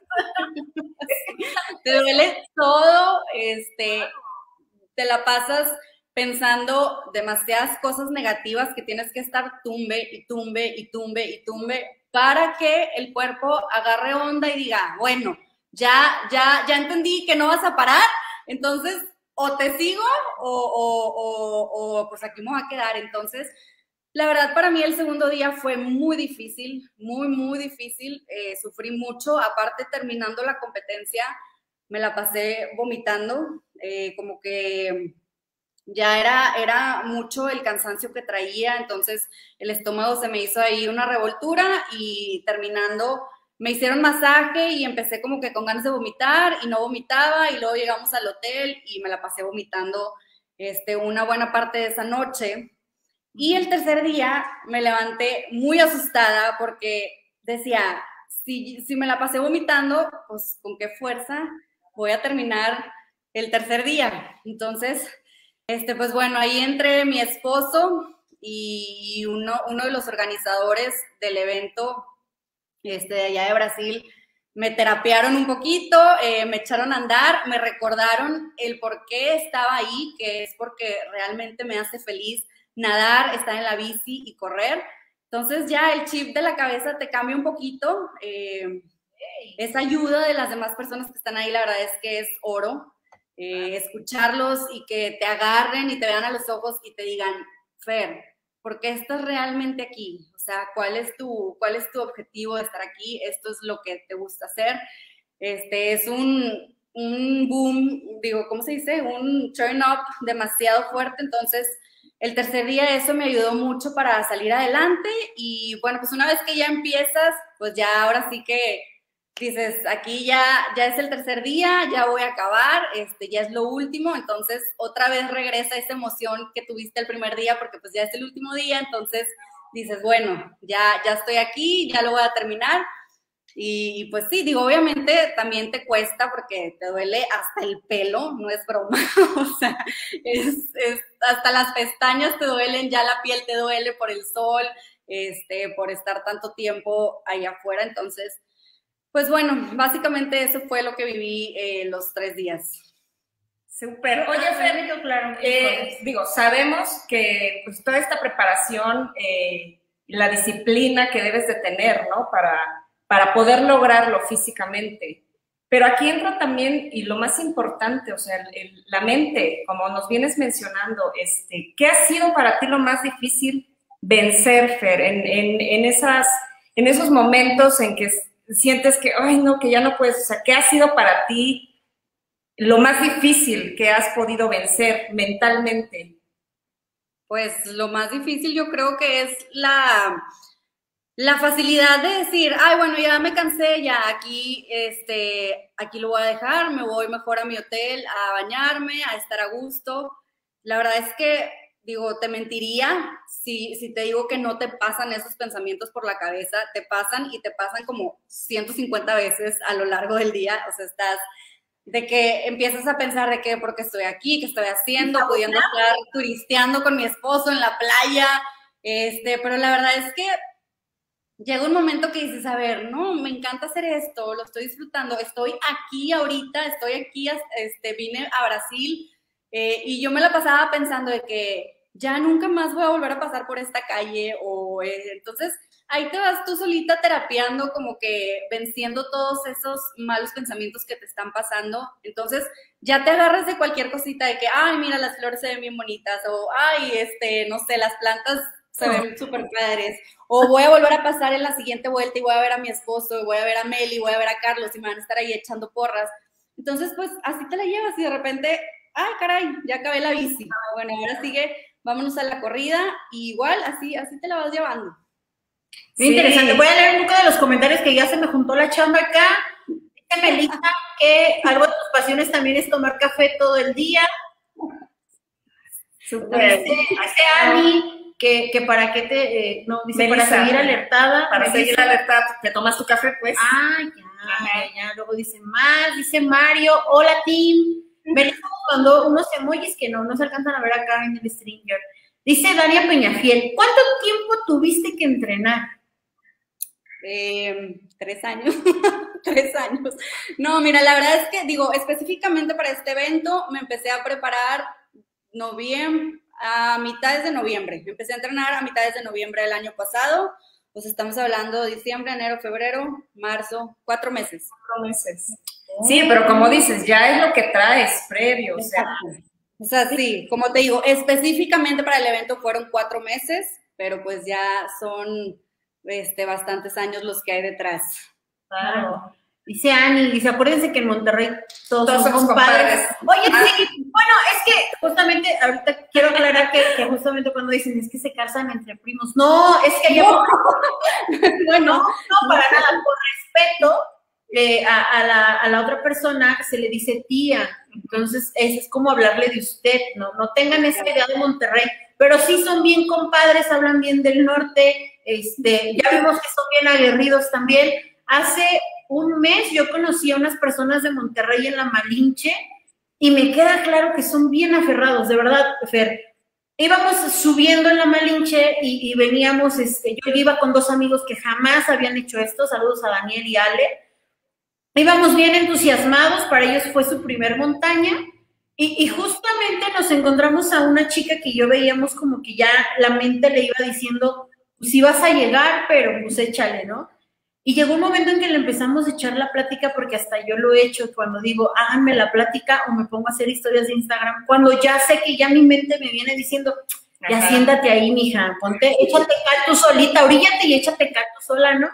Te duele todo, este, te la pasas pensando demasiadas cosas negativas que tienes que estar tumbe y tumbe y tumbe y tumbe para que el cuerpo agarre onda y diga, bueno, ya, ya, ya entendí que no vas a parar, entonces o te sigo o, o, o, o pues aquí me voy a quedar. Entonces, la verdad para mí el segundo día fue muy difícil, muy, muy difícil, eh, sufrí mucho, aparte terminando la competencia me la pasé vomitando, eh, como que ya era, era mucho el cansancio que traía, entonces el estómago se me hizo ahí una revoltura y terminando me hicieron masaje y empecé como que con ganas de vomitar y no vomitaba y luego llegamos al hotel y me la pasé vomitando este, una buena parte de esa noche. Y el tercer día me levanté muy asustada porque decía, si, si me la pasé vomitando, pues con qué fuerza voy a terminar el tercer día. Entonces, este, pues bueno, ahí entre mi esposo y uno, uno de los organizadores del evento este, de allá de Brasil, me terapiaron un poquito, eh, me echaron a andar, me recordaron el por qué estaba ahí, que es porque realmente me hace feliz nadar, estar en la bici y correr. Entonces ya el chip de la cabeza te cambia un poquito. Eh, esa ayuda de las demás personas que están ahí, la verdad es que es oro. Eh, escucharlos y que te agarren y te vean a los ojos y te digan, Fer, ¿por qué estás realmente aquí? O sea, ¿cuál es tu, cuál es tu objetivo de estar aquí? Esto es lo que te gusta hacer. Este es un, un boom, digo, ¿cómo se dice? Un turn up demasiado fuerte. Entonces, el tercer día eso me ayudó mucho para salir adelante y bueno, pues una vez que ya empiezas, pues ya ahora sí que dices, aquí ya, ya es el tercer día, ya voy a acabar, este, ya es lo último, entonces otra vez regresa esa emoción que tuviste el primer día, porque pues ya es el último día, entonces dices, bueno, ya, ya estoy aquí, ya lo voy a terminar. Y pues sí, digo, obviamente también te cuesta porque te duele hasta el pelo, no es broma, o sea, es, es, hasta las pestañas te duelen, ya la piel te duele por el sol, este, por estar tanto tiempo ahí afuera, entonces, pues bueno, básicamente eso fue lo que viví eh, los tres días. Súper. Oye, Fer, claro, eh, digo, sabemos que pues toda esta preparación, eh, la disciplina que debes de tener, ¿no? Para para poder lograrlo físicamente. Pero aquí entra también, y lo más importante, o sea, el, la mente, como nos vienes mencionando, este, ¿qué ha sido para ti lo más difícil vencer, Fer, en, en, en, esas, en esos momentos en que sientes que, ay, no, que ya no puedes, o sea, ¿qué ha sido para ti lo más difícil que has podido vencer mentalmente? Pues lo más difícil yo creo que es la... La facilidad de decir, ay, bueno, ya me cansé, ya aquí, este, aquí lo voy a dejar, me voy mejor a mi hotel a bañarme, a estar a gusto. La verdad es que, digo, te mentiría si, si te digo que no te pasan esos pensamientos por la cabeza, te pasan y te pasan como ciento cincuenta veces a lo largo del día, o sea, estás de que empiezas a pensar de que porque estoy aquí, qué estoy haciendo, pudiendo estar turisteando con mi esposo en la playa, este, pero la verdad es que llega un momento que dices, a ver, no, me encanta hacer esto, lo estoy disfrutando, estoy aquí ahorita, estoy aquí, este, vine a Brasil eh, y yo me la pasaba pensando de que ya nunca más voy a volver a pasar por esta calle o eh, entonces ahí te vas tú solita terapiando como que venciendo todos esos malos pensamientos que te están pasando, entonces ya te agarras de cualquier cosita de que, ay, mira, las flores se ven bien bonitas o, ay, este, no sé, las plantas se ven súper padres, o voy a volver a pasar en la siguiente vuelta y voy a ver a mi esposo, y voy a ver a Meli, voy a ver a Carlos, y me van a estar ahí echando porras. Entonces, pues, así te la llevas, y de repente, ay, caray, ya acabé la bici. Bueno, ahora sigue, vámonos a la corrida, y igual, así, así te la vas llevando. Muy sí. Interesante. Voy a leer un poco de los comentarios que ya se me juntó la chamba acá. Dice Melissa que algo de tus pasiones también es tomar café todo el día. Super. Dice, dice Ani que, que para qué te, eh, no, dice Melissa, para seguir alertada. Para Melissa. seguir alertada, te tomas tu café, pues. Ah, ya, ya, ya. Luego dice más, dice Mario, hola, team. Melissa mandó unos emojis que no, no se alcanzan a ver acá en el Stringer. Dice Dania Peñafiel, ¿cuánto tiempo tuviste que entrenar? Eh, tres años, tres años. No, mira, la verdad es que, digo, específicamente para este evento me empecé a preparar noviembre, a mitades de noviembre. Empecé a entrenar a mitades de noviembre del año pasado. Pues estamos hablando de diciembre, enero, febrero, marzo, cuatro meses. Cuatro meses. Sí, pero como dices, ya es lo que traes previo, o sea. O sea, sí, como te digo, específicamente para el evento fueron cuatro meses, pero pues ya son este, bastantes años los que hay detrás. Claro. Dice Ani, dice, acuérdense que en Monterrey todos, todos somos compadres. compadres. Oye, sí, bueno, es que justamente, ahorita quiero aclarar que, que justamente cuando dicen, es que se casan entre primos. No, es que yo... No, bueno, no, no, para nada, por respeto eh, a, a, la, a la otra persona se le dice tía. Entonces, es, es como hablarle de usted, ¿no? No tengan esa idea de Monterrey, pero sí son bien compadres, hablan bien del norte, este, ya vimos que son bien aguerridos también. Hace un mes yo conocí a unas personas de Monterrey en la Malinche y me queda claro que son bien aferrados, de verdad, Fer. Íbamos subiendo en la Malinche y, y veníamos, este, yo iba con dos amigos que jamás habían hecho esto, saludos a Daniel y Ale. Íbamos bien entusiasmados, para ellos fue su primer montaña y, y justamente nos encontramos a una chica que yo veíamos como que ya la mente le iba diciendo, pues sí vas a llegar, pero pues échale, ¿no? Y llegó un momento en que le empezamos a echar la plática, porque hasta yo lo he hecho cuando digo, háganme la plática o me pongo a hacer historias de Instagram, cuando ya sé que ya mi mente me viene diciendo, ya Ajá. siéntate ahí, mija, ponte, échate cal tú solita, oríllate y échate cal tú sola, ¿no?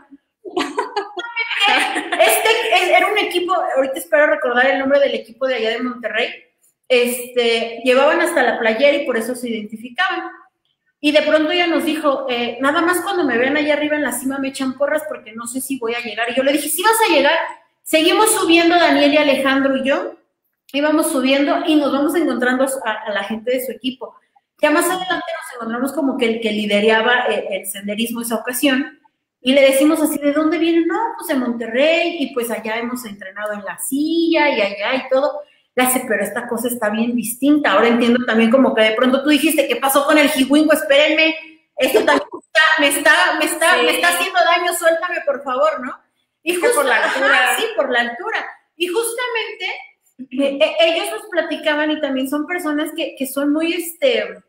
Este era un equipo, ahorita espero recordar el nombre del equipo de allá de Monterrey, este, llevaban hasta la playera y por eso se identificaban. Y de pronto ella nos dijo, eh, nada más cuando me vean allá arriba en la cima me echan porras porque no sé si voy a llegar. Y yo le dije, sí vas a llegar. Seguimos subiendo, Daniel y Alejandro y yo, íbamos subiendo y nos vamos encontrando a, a la gente de su equipo. Ya más adelante nos encontramos como que el que lideraba el, el senderismo esa ocasión y le decimos así, ¿de dónde vienen? No, pues de Monterrey y pues allá hemos entrenado en la silla y allá y todo. Le hace, pero esta cosa está bien distinta. Ahora entiendo también como que de pronto tú dijiste, ¿qué pasó con el jiwingo? Espérenme, esto también está, me, está, me, está, sí. me está haciendo daño, suéltame por favor, ¿no? Y justo, por la altura. Ajá, sí, por la altura. Y justamente eh, ellos nos platicaban y también son personas que, que son muy, este,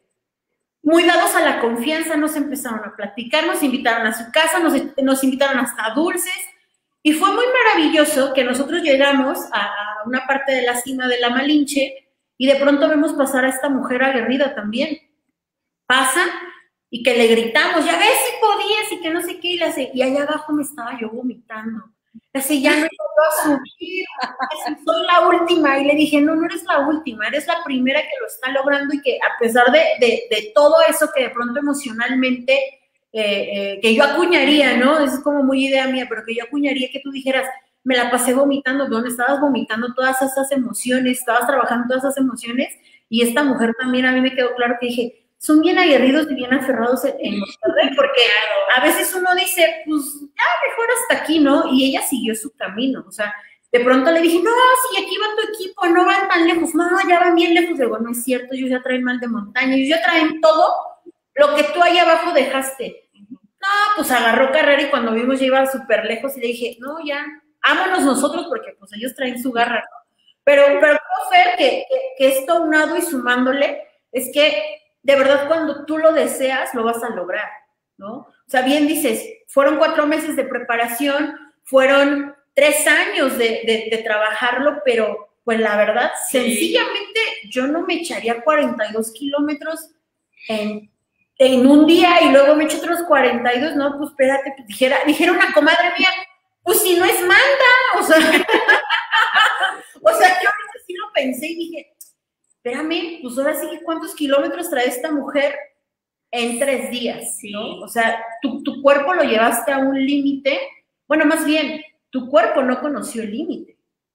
muy dados a la confianza, nos empezaron a platicar, nos invitaron a su casa, nos, nos invitaron hasta dulces. Y fue muy maravilloso que nosotros llegamos a, a una parte de la cima de la Malinche y de pronto vemos pasar a esta mujer aguerrida también. Pasa y que le gritamos, ya ves si podías y que no sé qué, y, le hace, y allá abajo me estaba yo vomitando. Así, ya no puedo subir, soy la última. Y le dije, no, no eres la última, eres la primera que lo está logrando y que a pesar de, de, de todo eso que de pronto emocionalmente... Eh, eh, que yo acuñaría, ¿no? Es como muy idea mía, pero que yo acuñaría que tú dijeras, me la pasé vomitando, ¿dónde estabas vomitando todas esas emociones? Estabas trabajando todas esas emociones, y esta mujer también a mí me quedó claro que dije, son bien aguerridos y bien aferrados en, en Monterrey, porque a veces uno dice, pues ya mejor hasta aquí, ¿no? Y ella siguió su camino, o sea, de pronto le dije, no, si aquí va tu equipo, no van tan lejos, no, ya van bien lejos. Digo, no es cierto, ellos ya traen mal de montaña, ellos ya traen todo lo que tú ahí abajo dejaste. No, pues agarró carrera y cuando vimos ya iba súper lejos y le dije, no, ya, ámonos nosotros porque pues ellos traen su garra, ¿no? Pero, pero Fer, que, que, que esto aunado y sumándole, es que de verdad cuando tú lo deseas, lo vas a lograr, ¿no? O sea, bien dices, fueron cuatro meses de preparación, fueron tres años de, de, de trabajarlo, pero pues la verdad, sí. Sencillamente yo no me echaría cuarenta y dos kilómetros en... en un día y luego me echo otros cuarenta y dos, no, pues espérate, pues dijera, dijera una comadre mía, pues si no es manda, o sea, o sea, yo ahorita sí lo pensé y dije, espérame, pues ahora sí que cuántos kilómetros trae esta mujer en tres días, sí. ¿No? O sea, tu, tu cuerpo lo llevaste a un límite, bueno, más bien, tu cuerpo no conoció el límite.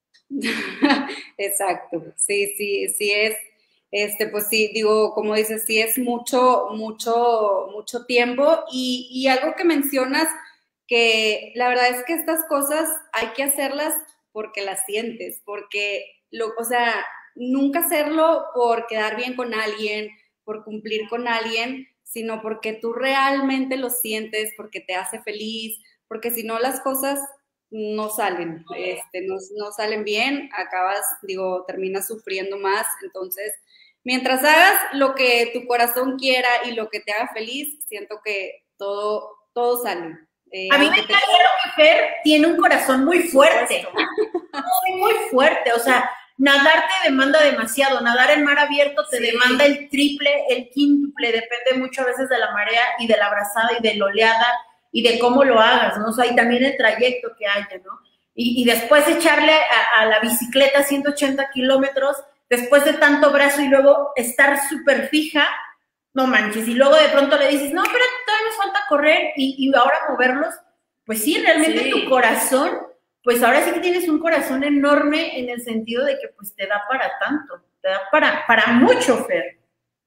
Exacto, sí, sí, sí es. Este, pues sí, digo, como dices, sí es mucho, mucho, mucho tiempo y, y algo que mencionas, que la verdad es que estas cosas hay que hacerlas porque las sientes, porque, lo, o sea, nunca hacerlo por quedar bien con alguien, por cumplir con alguien, sino porque tú realmente lo sientes, porque te hace feliz, porque si no las cosas no salen, este, no, no salen bien, acabas, digo, terminas sufriendo más, entonces... Mientras hagas lo que tu corazón quiera y lo que te haga feliz, siento que todo, todo sale. Eh, a mí me queda claro que Fer tiene un corazón muy fuerte, muy, muy fuerte. O sea, nadar te demanda demasiado. Nadar en mar abierto te sí. demanda el triple, el quíntuple. Depende mucho a veces de la marea y de la brazada y de la oleada y de cómo lo hagas, ¿no? O sea, y también el trayecto que haya, ¿no? Y, y después echarle a, a la bicicleta ciento ochenta kilómetros, después de tanto brazo y luego estar súper fija, no manches, y luego de pronto le dices, no, pero todavía nos falta correr y, y ahora moverlos, pues sí, realmente sí. Tu corazón, pues ahora sí que tienes un corazón enorme en el sentido de que pues te da para tanto, te da para, para mucho, Fer.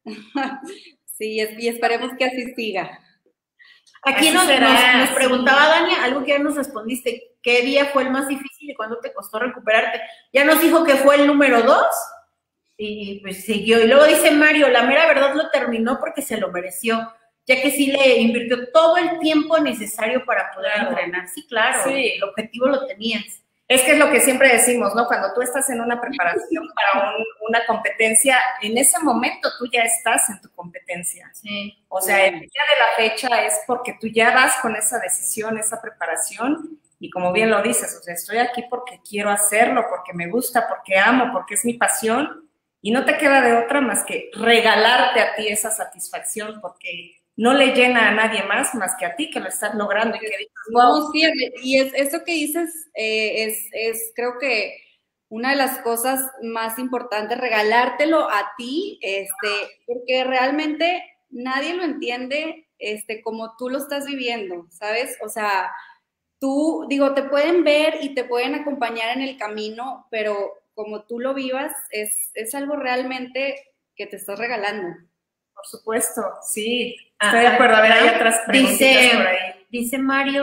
Sí, y esperemos que así siga. Aquí nos, nos, nos preguntaba Dania, algo que ya nos respondiste, ¿qué día fue el más difícil y cuándo te costó recuperarte? Ya nos dijo que fue el número dos. Y pues siguió. Y luego dice Mario, la mera verdad lo terminó porque se lo mereció, ya que sí le invirtió todo el tiempo necesario para poder claro. entrenar. Sí, claro, sí. El objetivo lo tenías. Es que es lo que siempre decimos, ¿no? Cuando tú estás en una preparación para un, una competencia, en ese momento tú ya estás en tu competencia. Sí. O sea, el día de la fecha es porque tú ya vas con esa decisión, esa preparación, y como bien lo dices, o sea, estoy aquí porque quiero hacerlo, porque me gusta, porque amo, porque es mi pasión, y no te queda de otra más que regalarte a ti esa satisfacción, porque no le llena a nadie más más que a ti que lo estás logrando y que dices, wow. No, sí, y es, eso que dices eh, es, es creo que una de las cosas más importantes, regalártelo a ti, este, porque realmente nadie lo entiende este, como tú lo estás viviendo, ¿sabes? O sea, tú, digo, te pueden ver y te pueden acompañar en el camino, pero como tú lo vivas, es, es algo realmente que te estás regalando. Por supuesto, sí. Estoy de acuerdo. A ver, hay otras preguntitas dice, por ahí. Dice Mario,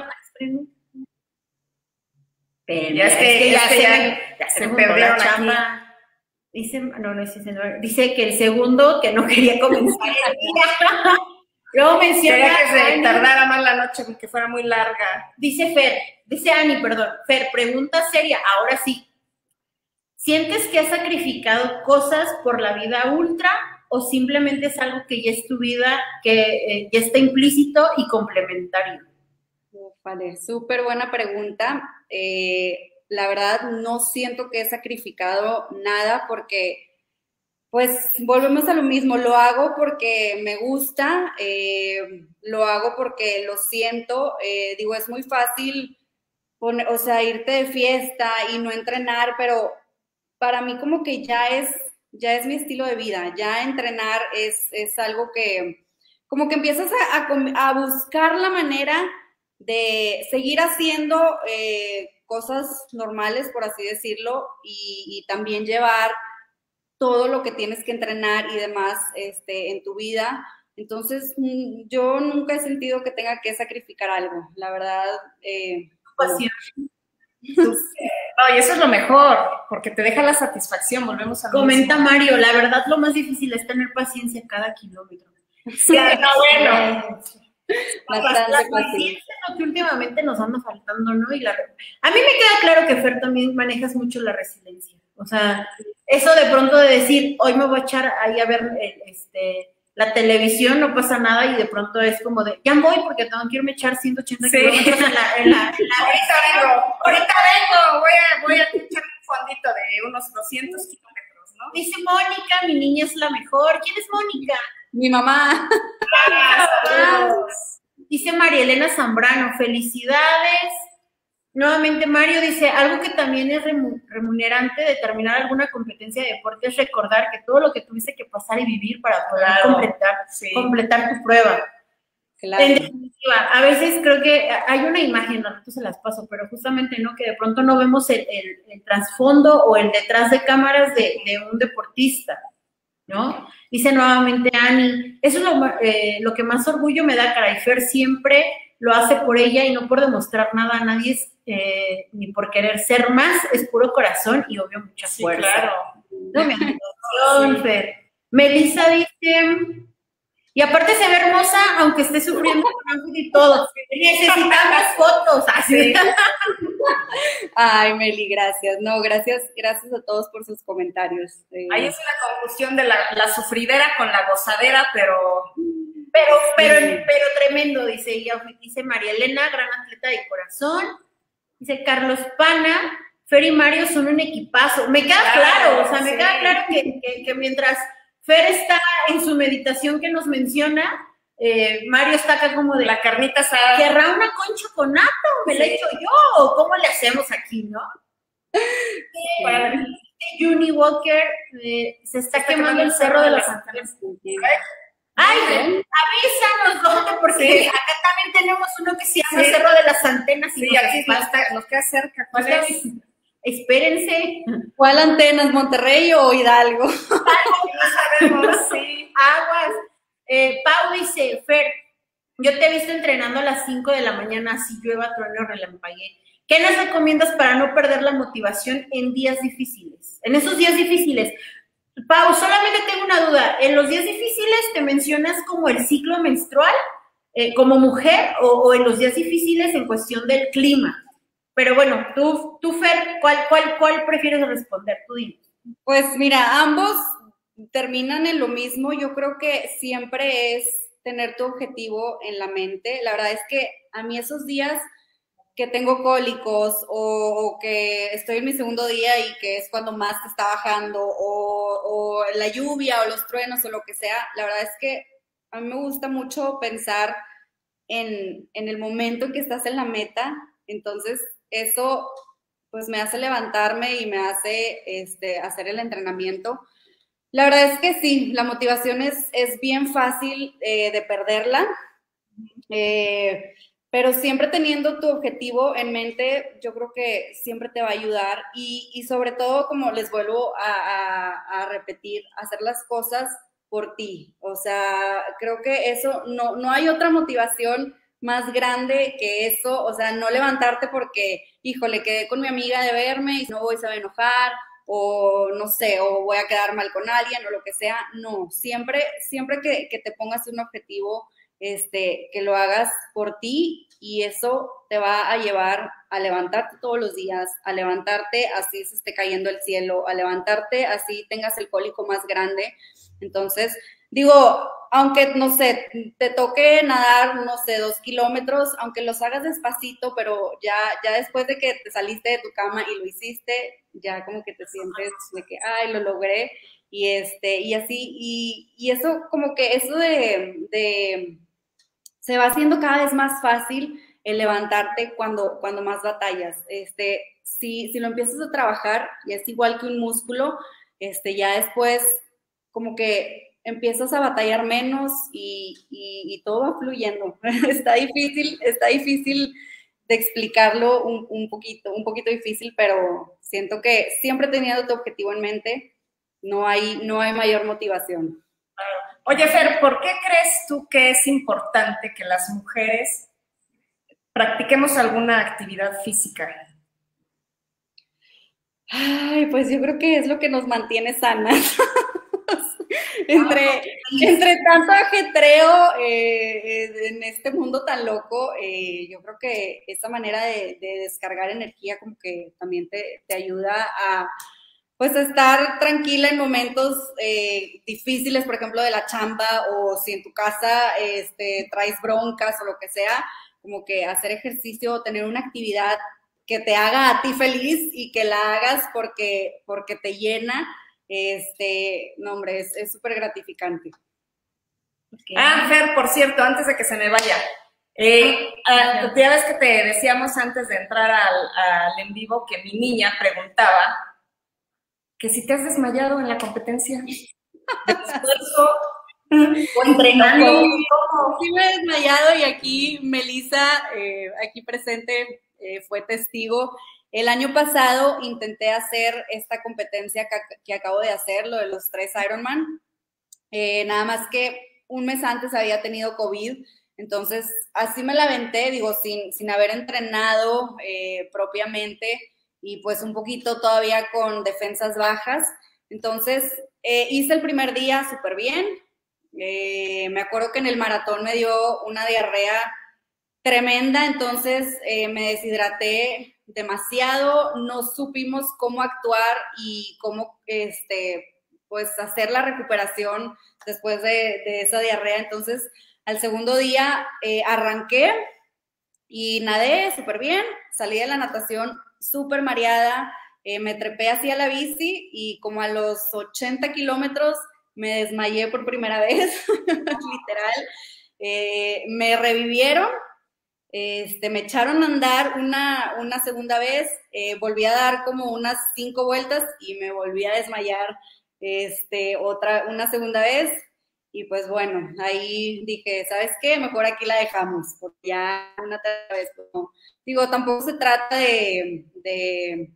pero ya es que, es que ya, es que ya, ya, ya se, se perdieron la chamba. Dice, no, no es ese, no, dice que el segundo que no quería comenzar el día. Luego menciona quería que se Ani, tardara más la noche, que fuera muy larga. Dice Fer, dice Ani, perdón, Fer, pregunta seria, ahora sí. ¿Sientes que has sacrificado cosas por la vida ultra o simplemente es algo que ya es tu vida, que eh, ya está implícito y complementario? Vale, súper buena pregunta. Eh, la verdad, no siento que he sacrificado nada porque, pues, volvemos a lo mismo. Lo hago porque me gusta, eh, lo hago porque lo siento. Eh, digo, es muy fácil, poner, o sea, irte de fiesta y no entrenar, pero para mí como que ya es, ya es mi estilo de vida. Ya entrenar es, es algo que, como que empiezas a, a, a buscar la manera de seguir haciendo eh, cosas normales, por así decirlo, y, y también llevar todo lo que tienes que entrenar y demás este, en tu vida. Entonces, yo nunca he sentido que tenga que sacrificar algo, la verdad. Eh, pasión. No, y eso es lo mejor, porque te deja la satisfacción, volvemos a Comenta mismo. Mario, la verdad lo más difícil es tener paciencia cada kilómetro. Sí, no, bueno. Bastante la paciencia es lo que últimamente nos anda faltando, ¿no? Y la, a mí me queda claro que Fer también manejas mucho la resiliencia. O sea, eso de pronto de decir, hoy me voy a echar ahí a ver el, este, la televisión, no pasa nada, y de pronto es como de, ya voy porque tengo que irme a echar ciento ochenta sí. kilómetros en la, en la, en la ahorita vengo, ahorita vengo, voy a, voy a echar un fondito de unos doscientos kilómetros, ¿no? Dice Mónica, mi niña es la mejor. ¿Quién es Mónica? Mi mamá. Dice María Elena Zambrano, felicidades. Nuevamente Mario dice, algo que también es remunerante de terminar alguna competencia de deporte es recordar que todo lo que tuviste que pasar y vivir para poder claro, completar, sí. completar tu prueba. Claro. En definitiva, a veces creo que hay una imagen, no, no se las paso, pero justamente no, que de pronto no vemos el, el, el trasfondo o el detrás de cámaras de, de un deportista, ¿no? Dice nuevamente Ani, eso es lo, eh, lo que más orgullo me da, caray. Fer siempre lo hace por ella y no por demostrar nada a nadie, eh, ni por querer ser más, es puro corazón y obvio mucha sí, fuerza. Claro. No, mi admiración, sí. Fer. Melissa dice, y aparte se ve hermosa, aunque esté sufriendo con ángel y todo. Necesitamos fotos. Así. Ay, Meli, gracias. No, gracias, gracias a todos por sus comentarios. Eh, Ahí es una confusión de la, la sufridera con la gozadera, pero... Pero, pero, sí. pero tremendo, dice ella, dice María Elena, gran atleta de corazón. Dice Carlos Pana, Fer y Mario son un equipazo. Me queda claro, claro o sea, sí. me queda claro que, que, que mientras Fer está en su meditación que nos menciona, eh, Mario está acá como de... La carnita asada. ¿Querrá una concha con nato? ¿Me sí. la he hecho yo? ¿O cómo le hacemos aquí, no? Sí. Juni Walker, eh, se está, está quemando, quemando el cerro de las Antenas. Ay, avísanos dónde, porque sí. acá también tenemos uno que se llama sí. Cerro de las Antenas. Y sí, nos, aquí está, nos queda cerca. ¿Cuál es? es? Espérense. ¿Cuál Antenas, Monterrey o Hidalgo? Algo que no sabemos, sí. Aguas. Eh, Pau dice, Fer, yo te he visto entrenando a las cinco de la mañana, así llueva, trueno, relampaguee. ¿Qué nos recomiendas para no perder la motivación en días difíciles? En esos días difíciles. Pau, solamente tengo una duda. ¿En los días difíciles te mencionas como el ciclo menstrual eh, como mujer o, o en los días difíciles en cuestión del clima? Pero bueno, tú, tú Fer, ¿cuál, cuál, cuál prefieres responder? Tú dime. Pues mira, ambos terminan en lo mismo. Yo creo que siempre es tener tu objetivo en la mente. La verdad es que a mí esos días que tengo cólicos o, o que estoy en mi segundo día y que es cuando más te está bajando o, o la lluvia o los truenos o lo que sea, la verdad es que a mí me gusta mucho pensar en, en el momento en que estás en la meta. Entonces eso pues me hace levantarme y me hace este, hacer el entrenamiento. La verdad es que sí, la motivación es, es bien fácil eh, de perderla, eh, pero siempre teniendo tu objetivo en mente, yo creo que siempre te va a ayudar y, y sobre todo, como les vuelvo a, a, a repetir, hacer las cosas por ti. O sea, creo que eso, no, no hay otra motivación más grande que eso, o sea, no levantarte porque, híjole, quedé con mi amiga de verme y no voy, se va a enojar, o no sé, o voy a quedar mal con alguien, o lo que sea. No, siempre, siempre que, que te pongas un objetivo, este, que lo hagas por ti, y eso te va a llevar a levantarte todos los días, a levantarte así se esté cayendo el cielo, a levantarte así tengas el cólico más grande. Entonces, digo, aunque, no sé, te toque nadar, no sé, dos kilómetros, aunque los hagas despacito, pero ya, ya después de que te saliste de tu cama y lo hiciste, ya como que te sientes de que, ay, lo logré, y este, y así, y, y eso, como que eso de, de, se va haciendo cada vez más fácil el levantarte cuando, cuando más batallas. Este, si, si lo empiezas a trabajar, y es igual que un músculo, este, ya después, como que empiezas a batallar menos y, y, y todo va fluyendo. Está difícil, está difícil de explicarlo, un, un, poquito, un poquito difícil, pero siento que siempre teniendo tu objetivo en mente, no hay, no hay mayor motivación. Oye, Fer, ¿por qué crees tú que es importante que las mujeres practiquemos alguna actividad física? Ay, pues yo creo que es lo que nos mantiene sanas. entre, entre tanto ajetreo eh, en este mundo tan loco, eh, yo creo que esa manera de, de descargar energía como que también te, te ayuda a, pues, a estar tranquila en momentos eh, difíciles, por ejemplo, de la chamba, o si en tu casa este, traes broncas o lo que sea, como que hacer ejercicio, tener una actividad que te haga a ti feliz y que la hagas porque, porque te llena. Este, no, hombre, es súper gratificante. Okay. Ah, Fer, por cierto, antes de que se me vaya, eh, uh, ya ves que te decíamos antes de entrar al, al en vivo que mi niña preguntaba que si te has desmayado en la competencia de esfuerzo o entrenando. ¿Cómo? Sí me he desmayado, y aquí Melissa, eh, aquí presente, eh, fue testigo. El año pasado intenté hacer esta competencia que, que acabo de hacer, lo de los tres Ironman, eh, nada más que un mes antes había tenido COVID, entonces así me la aventé, digo, sin, sin haber entrenado eh, propiamente, y pues un poquito todavía con defensas bajas. Entonces eh, hice el primer día súper bien, eh, me acuerdo que en el maratón me dio una diarrea tremenda, entonces eh, me deshidraté demasiado, no supimos cómo actuar y cómo este, pues hacer la recuperación después de, de esa diarrea. Entonces al segundo día eh, arranqué y nadé súper bien, salí de la natación súper mareada, eh, me trepé hacia la bici y como a los ochenta kilómetros me desmayé por primera vez, literal. Eh, me revivieron. Este, me echaron a andar una, una segunda vez, eh, volví a dar como unas cinco vueltas y me volví a desmayar este, otra, una segunda vez, y pues bueno, ahí dije, ¿sabes qué? Mejor aquí la dejamos, porque ya una tercera vez, pues no. Digo, tampoco se trata de, de,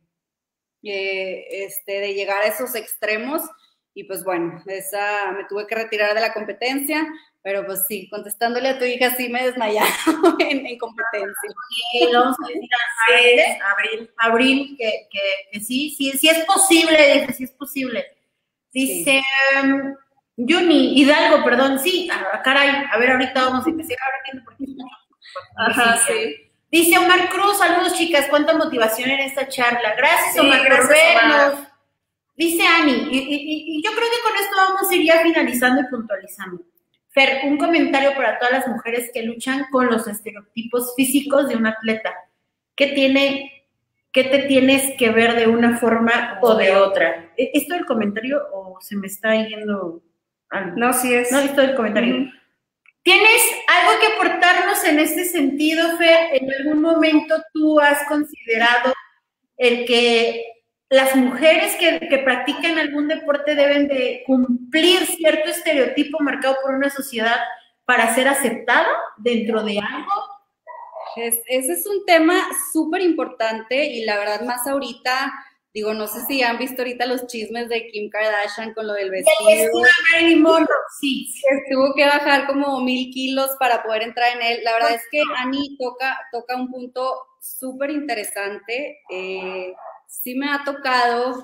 eh, este, de llegar a esos extremos, y pues bueno, esa, me tuve que retirar de la competencia. Pero pues sí, contestándole a tu hija, sí me he desmayado en, en competencia. Okay, vamos a decir a Abril, Abril que, que, que sí, sí, sí es posible, dice, sí es posible. Dice, sí. um, Yuni, Hidalgo, perdón, sí, ah, caray, a ver, ahorita vamos a empezar abriendo porque es mucho. Ajá, sí. Dice Omar Cruz, saludos chicas, cuánta motivación en esta charla. Gracias, sí, Omar, gracias, por vernos. Omar. Dice Ani, y, y, y yo creo que con esto vamos a ir ya finalizando y puntualizando. Fer, un comentario para todas las mujeres que luchan con los estereotipos físicos de un atleta. ¿Qué tiene, qué te tienes que ver de una forma o de otra? ¿Esto es el comentario o se me está yendo algo? No, sí es. No, esto es el comentario. Uh-huh. ¿Tienes algo que aportarnos en este sentido, Fer? ¿En algún momento tú has considerado el que las mujeres que, que practican algún deporte deben de cumplir cierto estereotipo marcado por una sociedad para ser aceptada dentro de algo. Es, ese es un tema súper importante y la verdad más ahorita, digo, no sé si han visto ahorita los chismes de Kim Kardashian con lo del vestido. El vestido de Marilyn Monroe, sí. Que tuvo que bajar como mil kilos para poder entrar en él. La verdad es que Ani toca, toca un punto súper interesante. Eh, sí me ha tocado,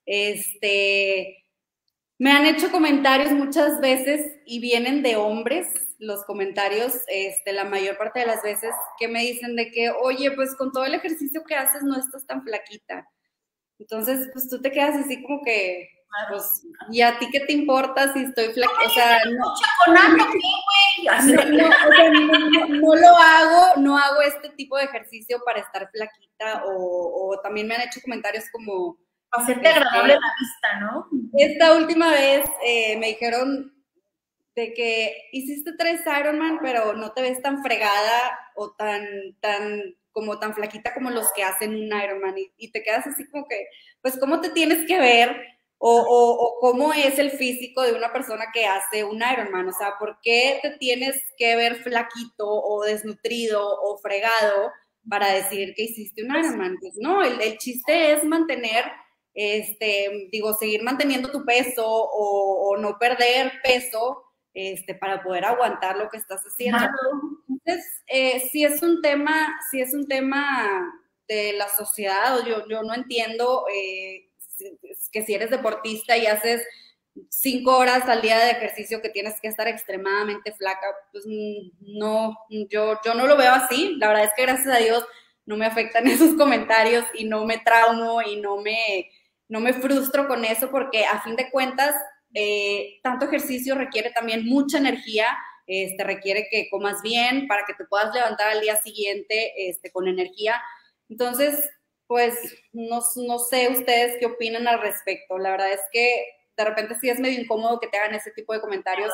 este, me han hecho comentarios muchas veces y vienen de hombres, los comentarios, este, la mayor parte de las veces, que me dicen de que, oye, pues con todo el ejercicio que haces no estás tan flaquita. Entonces, pues tú te quedas así como que, pues, ¿y a ti qué te importa si estoy flaquita? O sea, no, no, no, o sea, no, no, no lo hago, no hago este tipo de ejercicio para estar flaquita o, o también me han hecho comentarios como... Hacerte agradable la vista, ¿no? Esta última vez eh, me dijeron de que hiciste tres Ironman, pero no te ves tan fregada o tan, tan, como tan flaquita como los que hacen un Ironman y, y te quedas así como que, pues, ¿cómo te tienes que ver? O, o, o cómo es el físico de una persona que hace un Ironman, o sea, ¿por qué te tienes que ver flaquito o desnutrido o fregado para decir que hiciste un Ironman? Pues no, el, el chiste es mantener, este, digo, seguir manteniendo tu peso o, o no perder peso, este, para poder aguantar lo que estás haciendo. Entonces, eh, si es un tema, si es un tema de la sociedad, yo, yo no entiendo, eh, que si eres deportista y haces cinco horas al día de ejercicio que tienes que estar extremadamente flaca, pues no, yo, yo no lo veo así. La verdad es que gracias a Dios no me afectan esos comentarios y no me traumo y no me, no me frustro con eso porque a fin de cuentas eh, tanto ejercicio requiere también mucha energía, este, requiere que comas bien para que te puedas levantar al día siguiente este, con energía. Entonces, pues no, no sé ustedes qué opinan al respecto. La verdad es que de repente sí es medio incómodo que te hagan ese tipo de comentarios,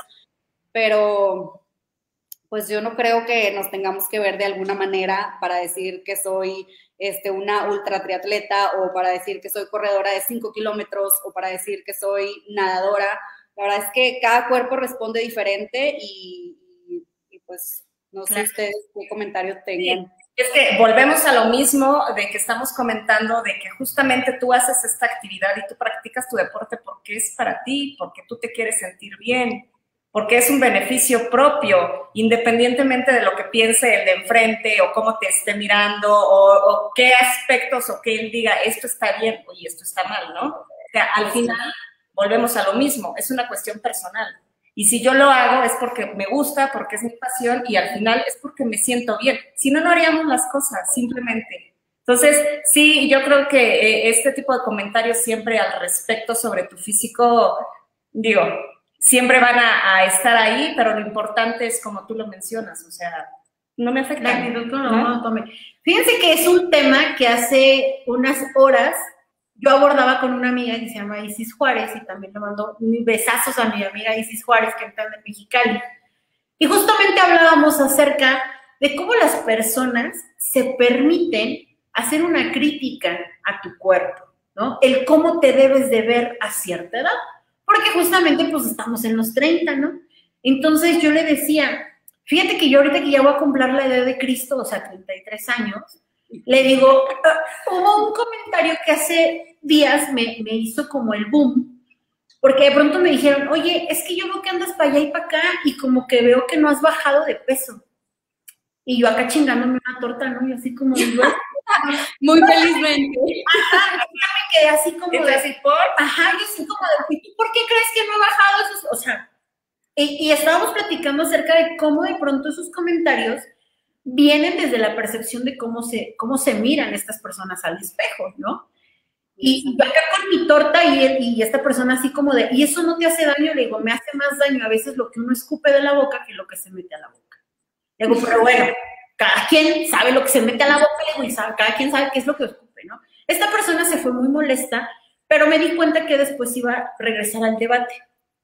pero pues yo no creo que nos tengamos que ver de alguna manera para decir que soy este, una ultra triatleta o para decir que soy corredora de cinco kilómetros o para decir que soy nadadora. La verdad es que cada cuerpo responde diferente y, y, y pues no sé claro. Ustedes qué comentarios tengan. Sí. Es que volvemos a lo mismo de que estamos comentando, de que justamente tú haces esta actividad y tú practicas tu deporte porque es para ti, porque tú te quieres sentir bien, porque es un beneficio propio, independientemente de lo que piense el de enfrente o cómo te esté mirando o, o qué aspectos o que él diga, esto está bien y esto está mal, ¿no? O sea, al final volvemos a lo mismo, es una cuestión personal. Y si yo lo hago es porque me gusta, porque es mi pasión y al final es porque me siento bien. Si no, no haríamos las cosas, simplemente. Entonces, sí, yo creo que eh, este tipo de comentarios siempre al respecto sobre tu físico, digo, siempre van a, a estar ahí, pero lo importante es como tú lo mencionas, o sea, no me afecta. No, no, no, no. Fíjense que es un tema que hace unas horas yo abordaba con una amiga que se llama Isis Juárez y también le mando besazos a mi amiga Isis Juárez que está en Mexicali. Y justamente hablábamos acerca de cómo las personas se permiten hacer una crítica a tu cuerpo, ¿no? El cómo te debes de ver a cierta edad, porque justamente pues estamos en los treinta, ¿no? Entonces yo le decía, fíjate que yo ahorita que ya voy a cumplir la edad de Cristo, o sea, treinta y tres años, le digo, uh, hubo un comentario que hace días me, me hizo como el boom, porque de pronto me dijeron, oye, es que yo veo que andas para allá y para acá y como que veo que no has bajado de peso. Y yo acá chingándome una torta, ¿no? Y así como... Muy felizmente. Ajá, me quedé así como de... Así por? Ajá, yo así como de, ¿por qué crees que no he bajado esos? O sea, y, y estábamos platicando acerca de cómo de pronto esos comentarios vienen desde la percepción de cómo se, cómo se miran estas personas al espejo, ¿no? Y yo acá con mi torta y, y esta persona así como de, ¿y eso no te hace daño? Le digo, me hace más daño a veces lo que uno escupe de la boca que lo que se mete a la boca. Le digo, pero bueno, cada quien sabe lo que se mete a la boca, le digo, y sabe, cada quien sabe qué es lo que escupe, ¿no? Esta persona se fue muy molesta, pero me di cuenta que después iba a regresar al debate.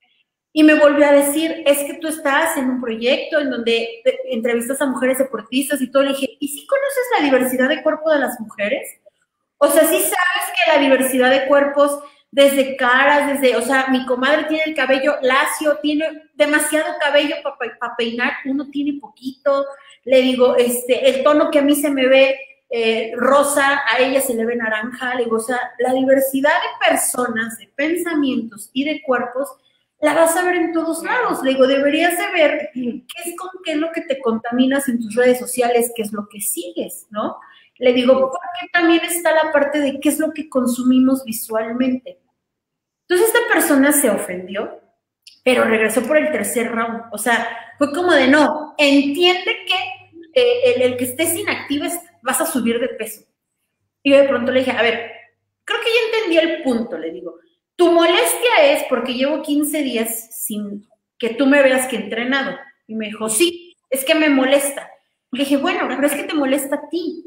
Y me volvió a decir, es que tú estás en un proyecto en donde entrevistas a mujeres deportistas y todo. Le dije, ¿y si conoces la diversidad de cuerpo de las mujeres? O sea, sí sabes que la diversidad de cuerpos, desde caras, desde, o sea, mi comadre tiene el cabello lacio, tiene demasiado cabello para pa peinar, uno tiene poquito, le digo, este, el tono que a mí se me ve eh, rosa, a ella se le ve naranja, le digo, o sea, la diversidad de personas, de pensamientos y de cuerpos, la vas a ver en todos lados. Le digo, deberías de ver qué es, con, qué es lo que te contaminas en tus redes sociales, qué es lo que sigues, ¿no? Le digo, porque también está la parte de qué es lo que consumimos visualmente. Entonces esta persona se ofendió, pero regresó por el tercer round. O sea, fue como de, no, entiende que eh, el, el que estés inactiva es, vas a subir de peso. Y yo de pronto le dije, a ver, creo que ya entendí el punto, le digo. Tu molestia es porque llevo quince días sin que tú me veas que he entrenado. Y me dijo, sí, es que me molesta. Le dije, bueno, pero es que te molesta a ti.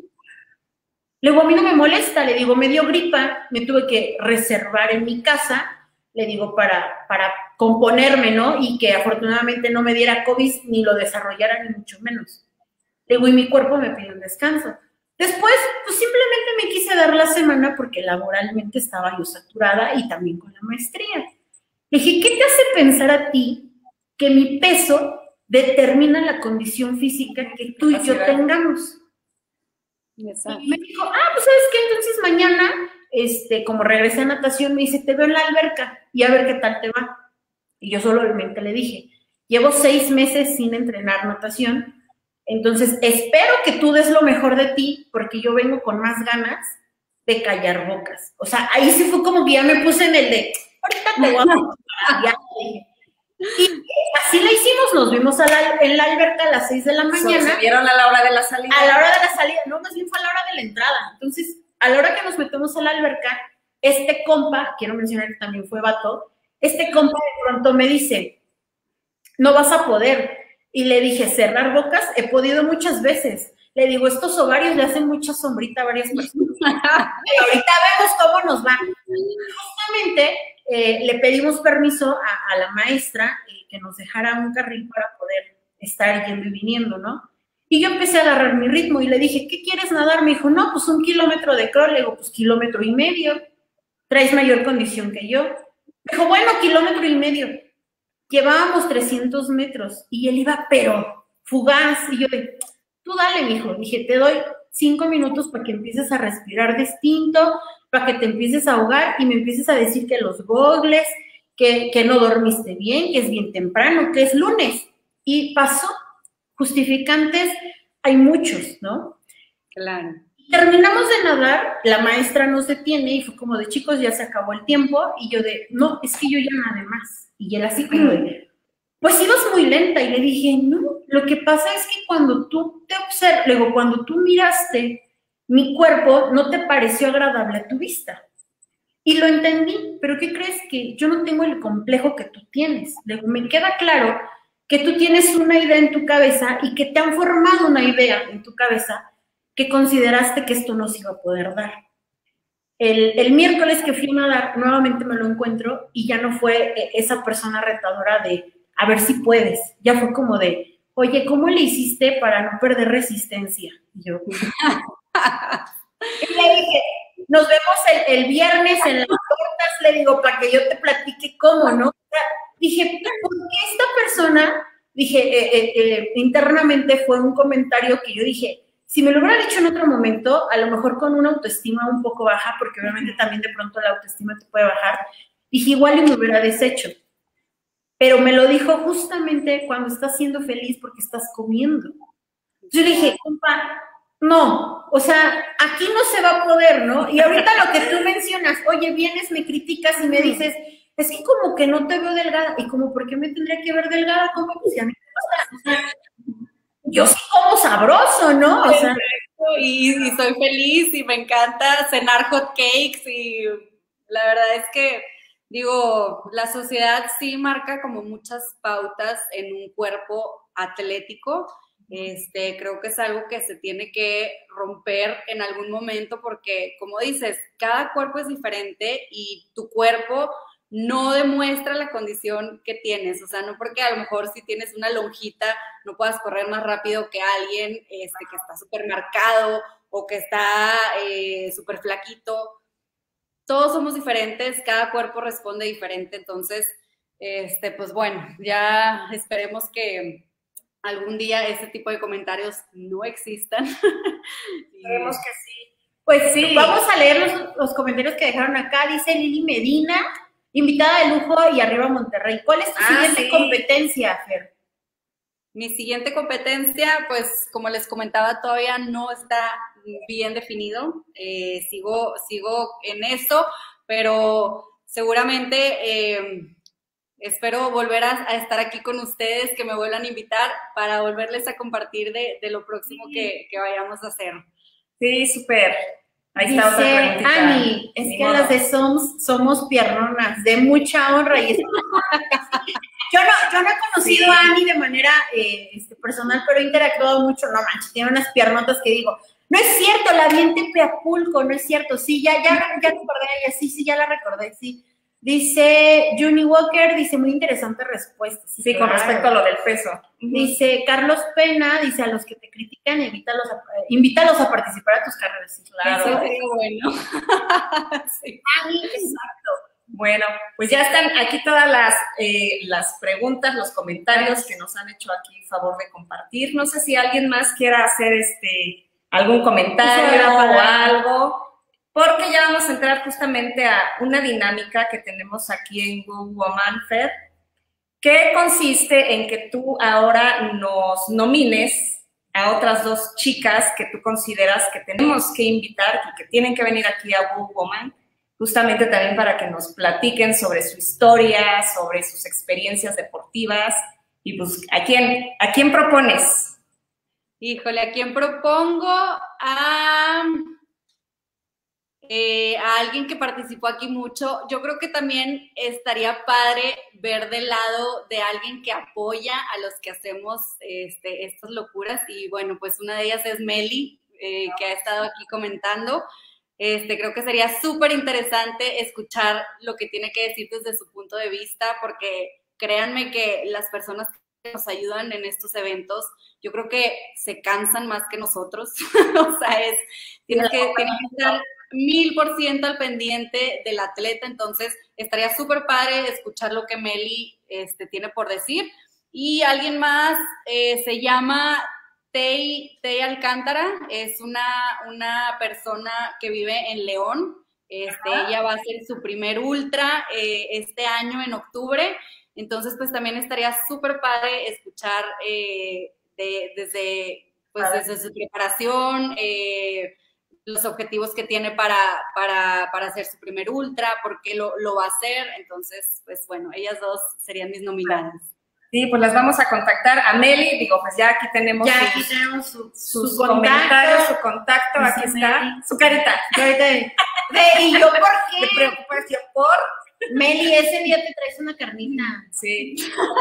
Luego a mí no me molesta, le digo, me dio gripa, me tuve que reservar en mi casa, le digo, para, para componerme, ¿no? Y que afortunadamente no me diera COVID, ni lo desarrollara, ni mucho menos. Le digo, y mi cuerpo me pidió un descanso. Después, pues simplemente me quise dar la semana porque laboralmente estaba yo saturada y también con la maestría. Le dije, ¿qué te hace pensar a ti que mi peso determina la condición física que tú y yo tengamos? Exacto. Y me dijo, ah, pues ¿sabes qué? Entonces mañana, este, como regresé a natación, me dice, te veo en la alberca y a ver qué tal te va. Y yo solamente le dije, llevo seis meses sin entrenar natación, entonces espero que tú des lo mejor de ti, porque yo vengo con más ganas de callar bocas. O sea, ahí sí fue como que ya me puse en el de, ahorita te voy a... ya le dije. Y así la hicimos, nos vimos a la, en la alberca a las seis de la mañana. ¿Se vieron a la hora de la salida? A la hora de la salida, no, más bien fue a la hora de la entrada. Entonces, a la hora que nos metemos a la alberca, este compa, quiero mencionar que también fue vato, este compa de pronto me dice, no vas a poder. Y le dije, cerrar bocas, he podido muchas veces. Le digo, estos ovarios le hacen mucha sombrita a varias personas. Pero ahorita vemos cómo nos va. Justamente eh, le pedimos permiso a, a la maestra eh, que nos dejara un carril para poder estar yendo y viniendo, ¿no? Y yo empecé a agarrar mi ritmo y le dije, ¿qué quieres nadar? Me dijo, no, pues un kilómetro de crawl. Le digo, pues kilómetro y medio. Traes mayor condición que yo. Me dijo, bueno, kilómetro y medio. Llevábamos trescientos metros y él iba, pero fugaz. Y yo, tú dale, mijo. Dije, te doy cinco minutos para que empieces a respirar distinto, para que te empieces a ahogar y me empieces a decir que los gogles, que, que no dormiste bien, que es bien temprano, que es lunes. Y pasó. Justificantes hay muchos, ¿no? Claro. Terminamos de nadar, la maestra nos detiene y fue como de, chicos, ya se acabó el tiempo. Y yo de, no, es que yo ya nadé más. Y él así como de, pues ibas muy lenta. Y le dije, no, lo que pasa es que cuando tú te observas, luego cuando tú miraste mi cuerpo, no te pareció agradable a tu vista. Y lo entendí, pero ¿qué crees? Que yo no tengo el complejo que tú tienes. Luego me queda claro que tú tienes una idea en tu cabeza y que te han formado una idea en tu cabeza que consideraste que esto no se iba a poder dar. El, el miércoles que fui a nadar, nuevamente me lo encuentro y ya no fue esa persona retadora de a ver si puedes. Ya fue como de, oye, ¿cómo le hiciste para no perder resistencia? Y yo, y le dije, nos vemos el, el viernes en las tortas, le digo, para que yo te platique cómo, ¿no? O sea, dije, ¿por qué esta persona? Dije, eh, eh, eh, internamente fue un comentario que yo dije, si me lo hubiera dicho en otro momento, a lo mejor con una autoestima un poco baja, porque obviamente también de pronto la autoestima te puede bajar, dije, igual y me hubiera deshecho. Pero me lo dijo justamente cuando estás siendo feliz porque estás comiendo. Yo le dije, compa, no, o sea, aquí no se va a poder, ¿no? Y ahorita lo que tú mencionas, oye, vienes, me criticas y me dices, es que como que no te veo delgada. Y como, ¿por qué me tendría que ver delgada? ¿Cómo? Pues si a mí me pasa, o sea, yo sí como sabroso, ¿no? O sea, y, y soy feliz y me encanta cenar hot cakes y la verdad es que, digo, la sociedad sí marca como muchas pautas en un cuerpo atlético. Este, creo que es algo que se tiene que romper en algún momento porque, como dices, cada cuerpo es diferente y tu cuerpo no demuestra la condición que tienes, o sea, no porque a lo mejor si tienes una lonjita no puedas correr más rápido que alguien este, que está súper marcado o que está eh, súper flaquito. Todos somos diferentes, cada cuerpo responde diferente, entonces, este, pues bueno, ya esperemos que algún día ese tipo de comentarios no existan. Esperemos que sí. Pues sí, vamos a leer los, los comentarios que dejaron acá. Dice Lili Medina, invitada de lujo y arriba Monterrey. ¿Cuál es tu ah, siguiente sí. competencia, Fer? Mi siguiente competencia, pues como les comentaba, todavía no está bien definido. Eh, sigo, sigo en eso, pero seguramente eh, espero volver a, a estar aquí con ustedes, que me vuelvan a invitar para volverles a compartir de, de lo próximo que, que vayamos a hacer. Sí, súper. Ahí Dice, está otra preguntita. Ani, es Ni que modo. las de Soms somos piernonas, de mucha honra. Y es... yo, no, yo no he conocido Sí. a Ani de manera eh, este, personal, pero he interactuado mucho. No manches, tiene unas piernotas que digo, no es cierto, la vi en Tepeapulco, no es cierto. Sí, ya, ya, ya recordé a ella, sí, sí, ya la recordé, sí. Dice Juni Walker, dice, muy interesante respuesta. Sí, Sí, con claro. respecto a lo del peso. Dice Carlos Pena, dice, a los que te critican, evítalos a, eh, invítalos a participar a tus carreras. Sí, Claro. Eso es bueno. Sí. Ani, exacto. Bueno, pues ya están aquí todas las, eh, las preguntas, los comentarios que nos han hecho aquí, favor de compartir. No sé si alguien más quiera hacer este algún comentario Sí, o algo, porque ya vamos a entrar justamente a una dinámica que tenemos aquí en Go Woman Fed, que consiste en que tú ahora nos nomines a otras dos chicas que tú consideras que tenemos que invitar y que tienen que venir aquí a Go Woman, justamente también para que nos platiquen sobre su historia, sobre sus experiencias deportivas. Y pues, ¿a quién, a quién propones? Híjole, ¿a quién propongo? A, eh, a alguien que participó aquí mucho. Yo creo que también estaría padre ver del lado de alguien que apoya a los que hacemos este, estas locuras. Y bueno, pues una de ellas es Meli, eh, que ha estado aquí comentando. Este, creo que sería súper interesante escuchar lo que tiene que decir desde su punto de vista, porque créanme que las personas que nos ayudan en estos eventos, yo creo que se cansan más que nosotros. O sea, es, tienes que, tienes que estar mil por ciento al pendiente del atleta, entonces estaría súper padre escuchar lo que Meli este, tiene por decir. Y alguien más eh, se llama Tei, Tei Alcántara, es una, una persona que vive en León. Este, ella va a hacer su primer ultra eh, este año en octubre, entonces pues también estaría súper padre escuchar eh, de, desde, pues, desde su preparación, eh, los objetivos que tiene para, para, para hacer su primer ultra, por qué lo, lo va a hacer. Entonces, pues bueno, ellas dos serían mis nominadas. Sí, pues las vamos a contactar a Meli. Digo, pues ya aquí tenemos Ya sus, aquí tenemos su, sus su comentarios, contacto. su contacto, aquí Dice está, Meli. su carita. Ahorita de- de- ¿Y yo por ¿Te qué? preocupación por? Meli, ese día te traes una carnita. Sí.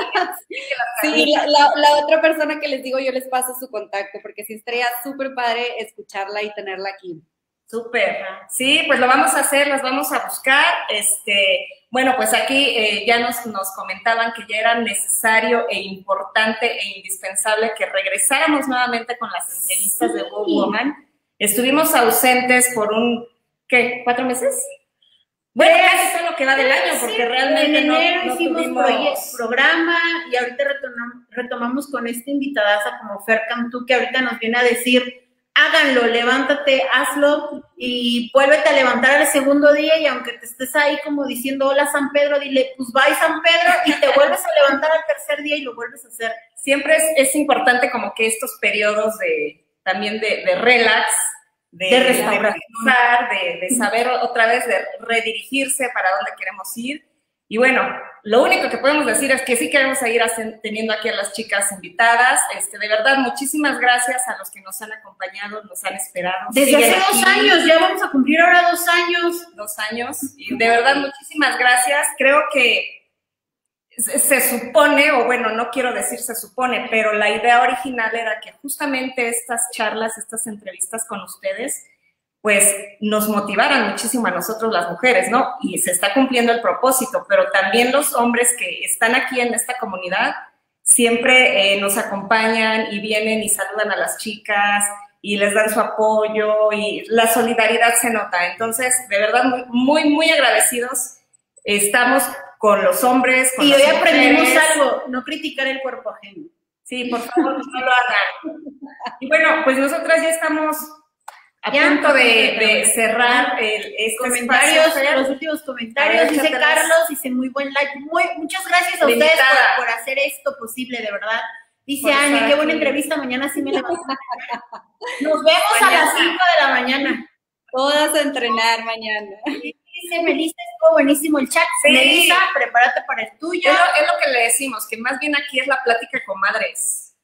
Sí, la, la, la otra persona que les digo, yo les paso su contacto, porque sí estaría súper padre escucharla y tenerla aquí. Súper. Sí, pues lo vamos a hacer, las vamos a buscar. Este, bueno, pues aquí eh, ya nos, nos comentaban que ya era necesario e importante e indispensable que regresáramos nuevamente con las entrevistas de Go Woman. Estuvimos ausentes por un, ¿qué? ¿Cuatro meses? Bueno, casi todo lo que va del año, porque Sí, realmente en no, enero no hicimos tuvimos... proye- programa y ahorita retomamos, retomamos con esta invitadaza como Fer Cantú, que ahorita nos viene a decir, háganlo, levántate, hazlo y vuélvete a levantar al segundo día, y aunque te estés ahí como diciendo hola San Pedro, dile pues bye San Pedro, y te vuelves a levantar al tercer día y lo vuelves a hacer. Siempre es, es importante como que estos periodos de también de, de relax, de, De restauración. de, pensar, de, de saber otra vez, de redirigirse para dónde queremos ir. Y bueno, lo único que podemos decir es que sí queremos seguir hacen, teniendo aquí a las chicas invitadas. Este, de verdad, muchísimas gracias a los que nos han acompañado, nos han esperado. Desde Siguen hace aquí, dos años, ya vamos a cumplir ahora dos años. Dos años. Y de verdad, muchísimas gracias. Creo que se, se supone, o bueno, no quiero decir se supone, pero la idea original era que justamente estas charlas, estas entrevistas con ustedes, pues nos motivaran muchísimo a nosotros las mujeres, ¿no? Y se está cumpliendo el propósito, pero también los hombres que están aquí en esta comunidad siempre eh, nos acompañan y vienen y saludan a las chicas y les dan su apoyo y la solidaridad se nota. Entonces, de verdad, muy, muy, muy agradecidos estamos con los hombres, con y las hoy mujeres. Aprendimos algo, no criticar el cuerpo ajeno. Sí, por favor, no lo hagan. Y bueno, pues nosotras ya estamos a ya, punto de, de cerrar el, este comentarios, espacio, los últimos comentarios. Dice Carlos, dice muy buen like. Muy, muchas gracias a ustedes por, por hacer esto posible, de verdad. Dice Ani, qué buena entrevista, mañana sí me levanto. Nos vemos mañana. A las cinco de la mañana. Todas a entrenar mañana. Dice Melissa, estuvo buenísimo el chat. Sí. Melissa, prepárate para el tuyo. Es lo, es lo que le decimos, que más bien aquí es la plática con madres.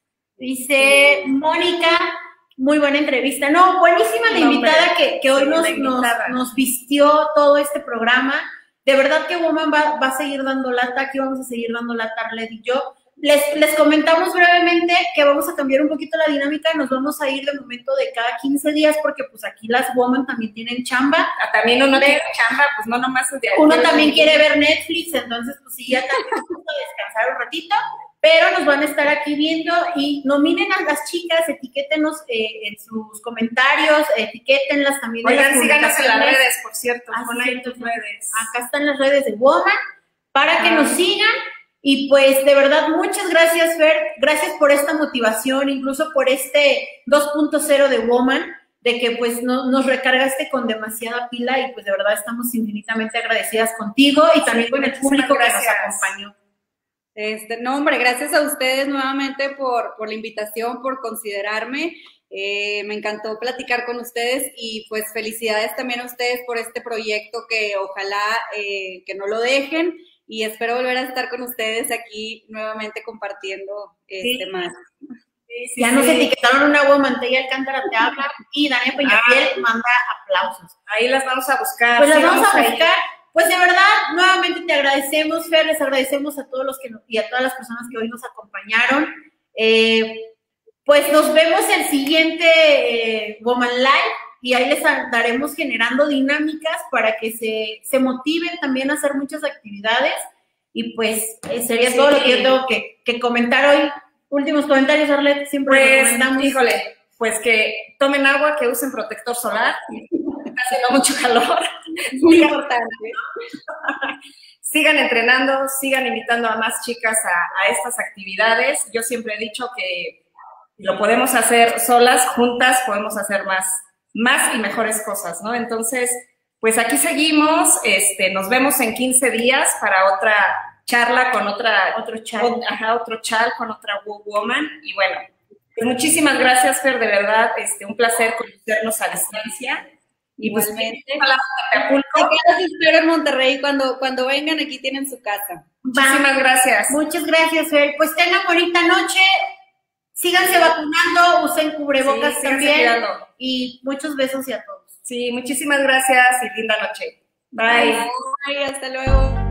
Dice sí. Mónica, muy buena entrevista. No, buenísima la no, invitada que, que hoy sí, nos, nos, nos vistió todo este programa. De verdad que Woman va, va a seguir dando lata, aquí vamos a seguir dando lata, Arlet y yo. Les, les comentamos brevemente que vamos a cambiar un poquito la dinámica, nos vamos a ir de momento de cada quince días porque pues aquí las women también tienen chamba. Ah, también uno tiene chamba, pues no nomás es de uno también quiere ver Netflix, entonces pues sí, ya también vamos a descansar un ratito, pero nos van a estar aquí viendo y nominen a las chicas, etiquétenos eh, en sus comentarios, etiquétenlas también. Oigan, síganos en las redes, por cierto, ah, pon ahí tus redes. Acá están las redes de Woman, para ah. que nos sigan. Y pues de verdad, muchas gracias, Fer, gracias por esta motivación, incluso por este dos punto cero de Woman, de que pues no, nos recargaste con demasiada pila y pues de verdad estamos infinitamente agradecidas contigo y también sí, con el público que nos acompañó. Este, no, hombre, gracias a ustedes nuevamente por, por la invitación, por considerarme. Eh, me encantó platicar con ustedes y pues felicidades también a ustedes por este proyecto que ojalá eh, que no lo dejen. Y espero volver a estar con ustedes aquí nuevamente compartiendo este sí. más. Sí, sí, ya sí. Nos etiquetaron una woman, Teya Alcántara te habla y Dania Peñafiel ah. manda aplausos. Ahí las vamos a buscar. Pues las vamos a buscar. Pues de verdad, nuevamente te agradecemos, Fer, les agradecemos a todos los que nos, y a todas las personas que hoy nos acompañaron. Eh, pues nos vemos el siguiente eh, Woman Live. Y ahí les daremos generando dinámicas para que se, se motiven también a hacer muchas actividades. Y pues eh, sería sí. todo lo que yo tengo que, que comentar hoy. Últimos comentarios, Arlet, siempre pues, recomendamos. Híjole, pues que tomen agua, que usen protector solar, está haciendo mucho calor. Muy importante. Sigan entrenando, sigan invitando a más chicas a, a estas actividades. Yo siempre he dicho que lo podemos hacer solas, juntas podemos hacer más. más y mejores cosas, ¿no? Entonces, pues aquí seguimos, este, nos vemos en quince días para otra charla con otra, otro chat, o, ajá, otro chat con otra woman, y bueno, pues muchísimas gracias, Fer, de verdad, este, un placer conocernos a distancia, y pues, Acapulco. Los espero en Monterrey, cuando, cuando vengan aquí tienen su casa. Muchísimas gracias. Muchas gracias, Fer, pues tengan bonita noche. Síganse vacunando, usen cubrebocas sí, también. Cuidando. Y muchos besos y a todos. Sí, muchísimas gracias y linda noche. Bye. Bye, hasta luego.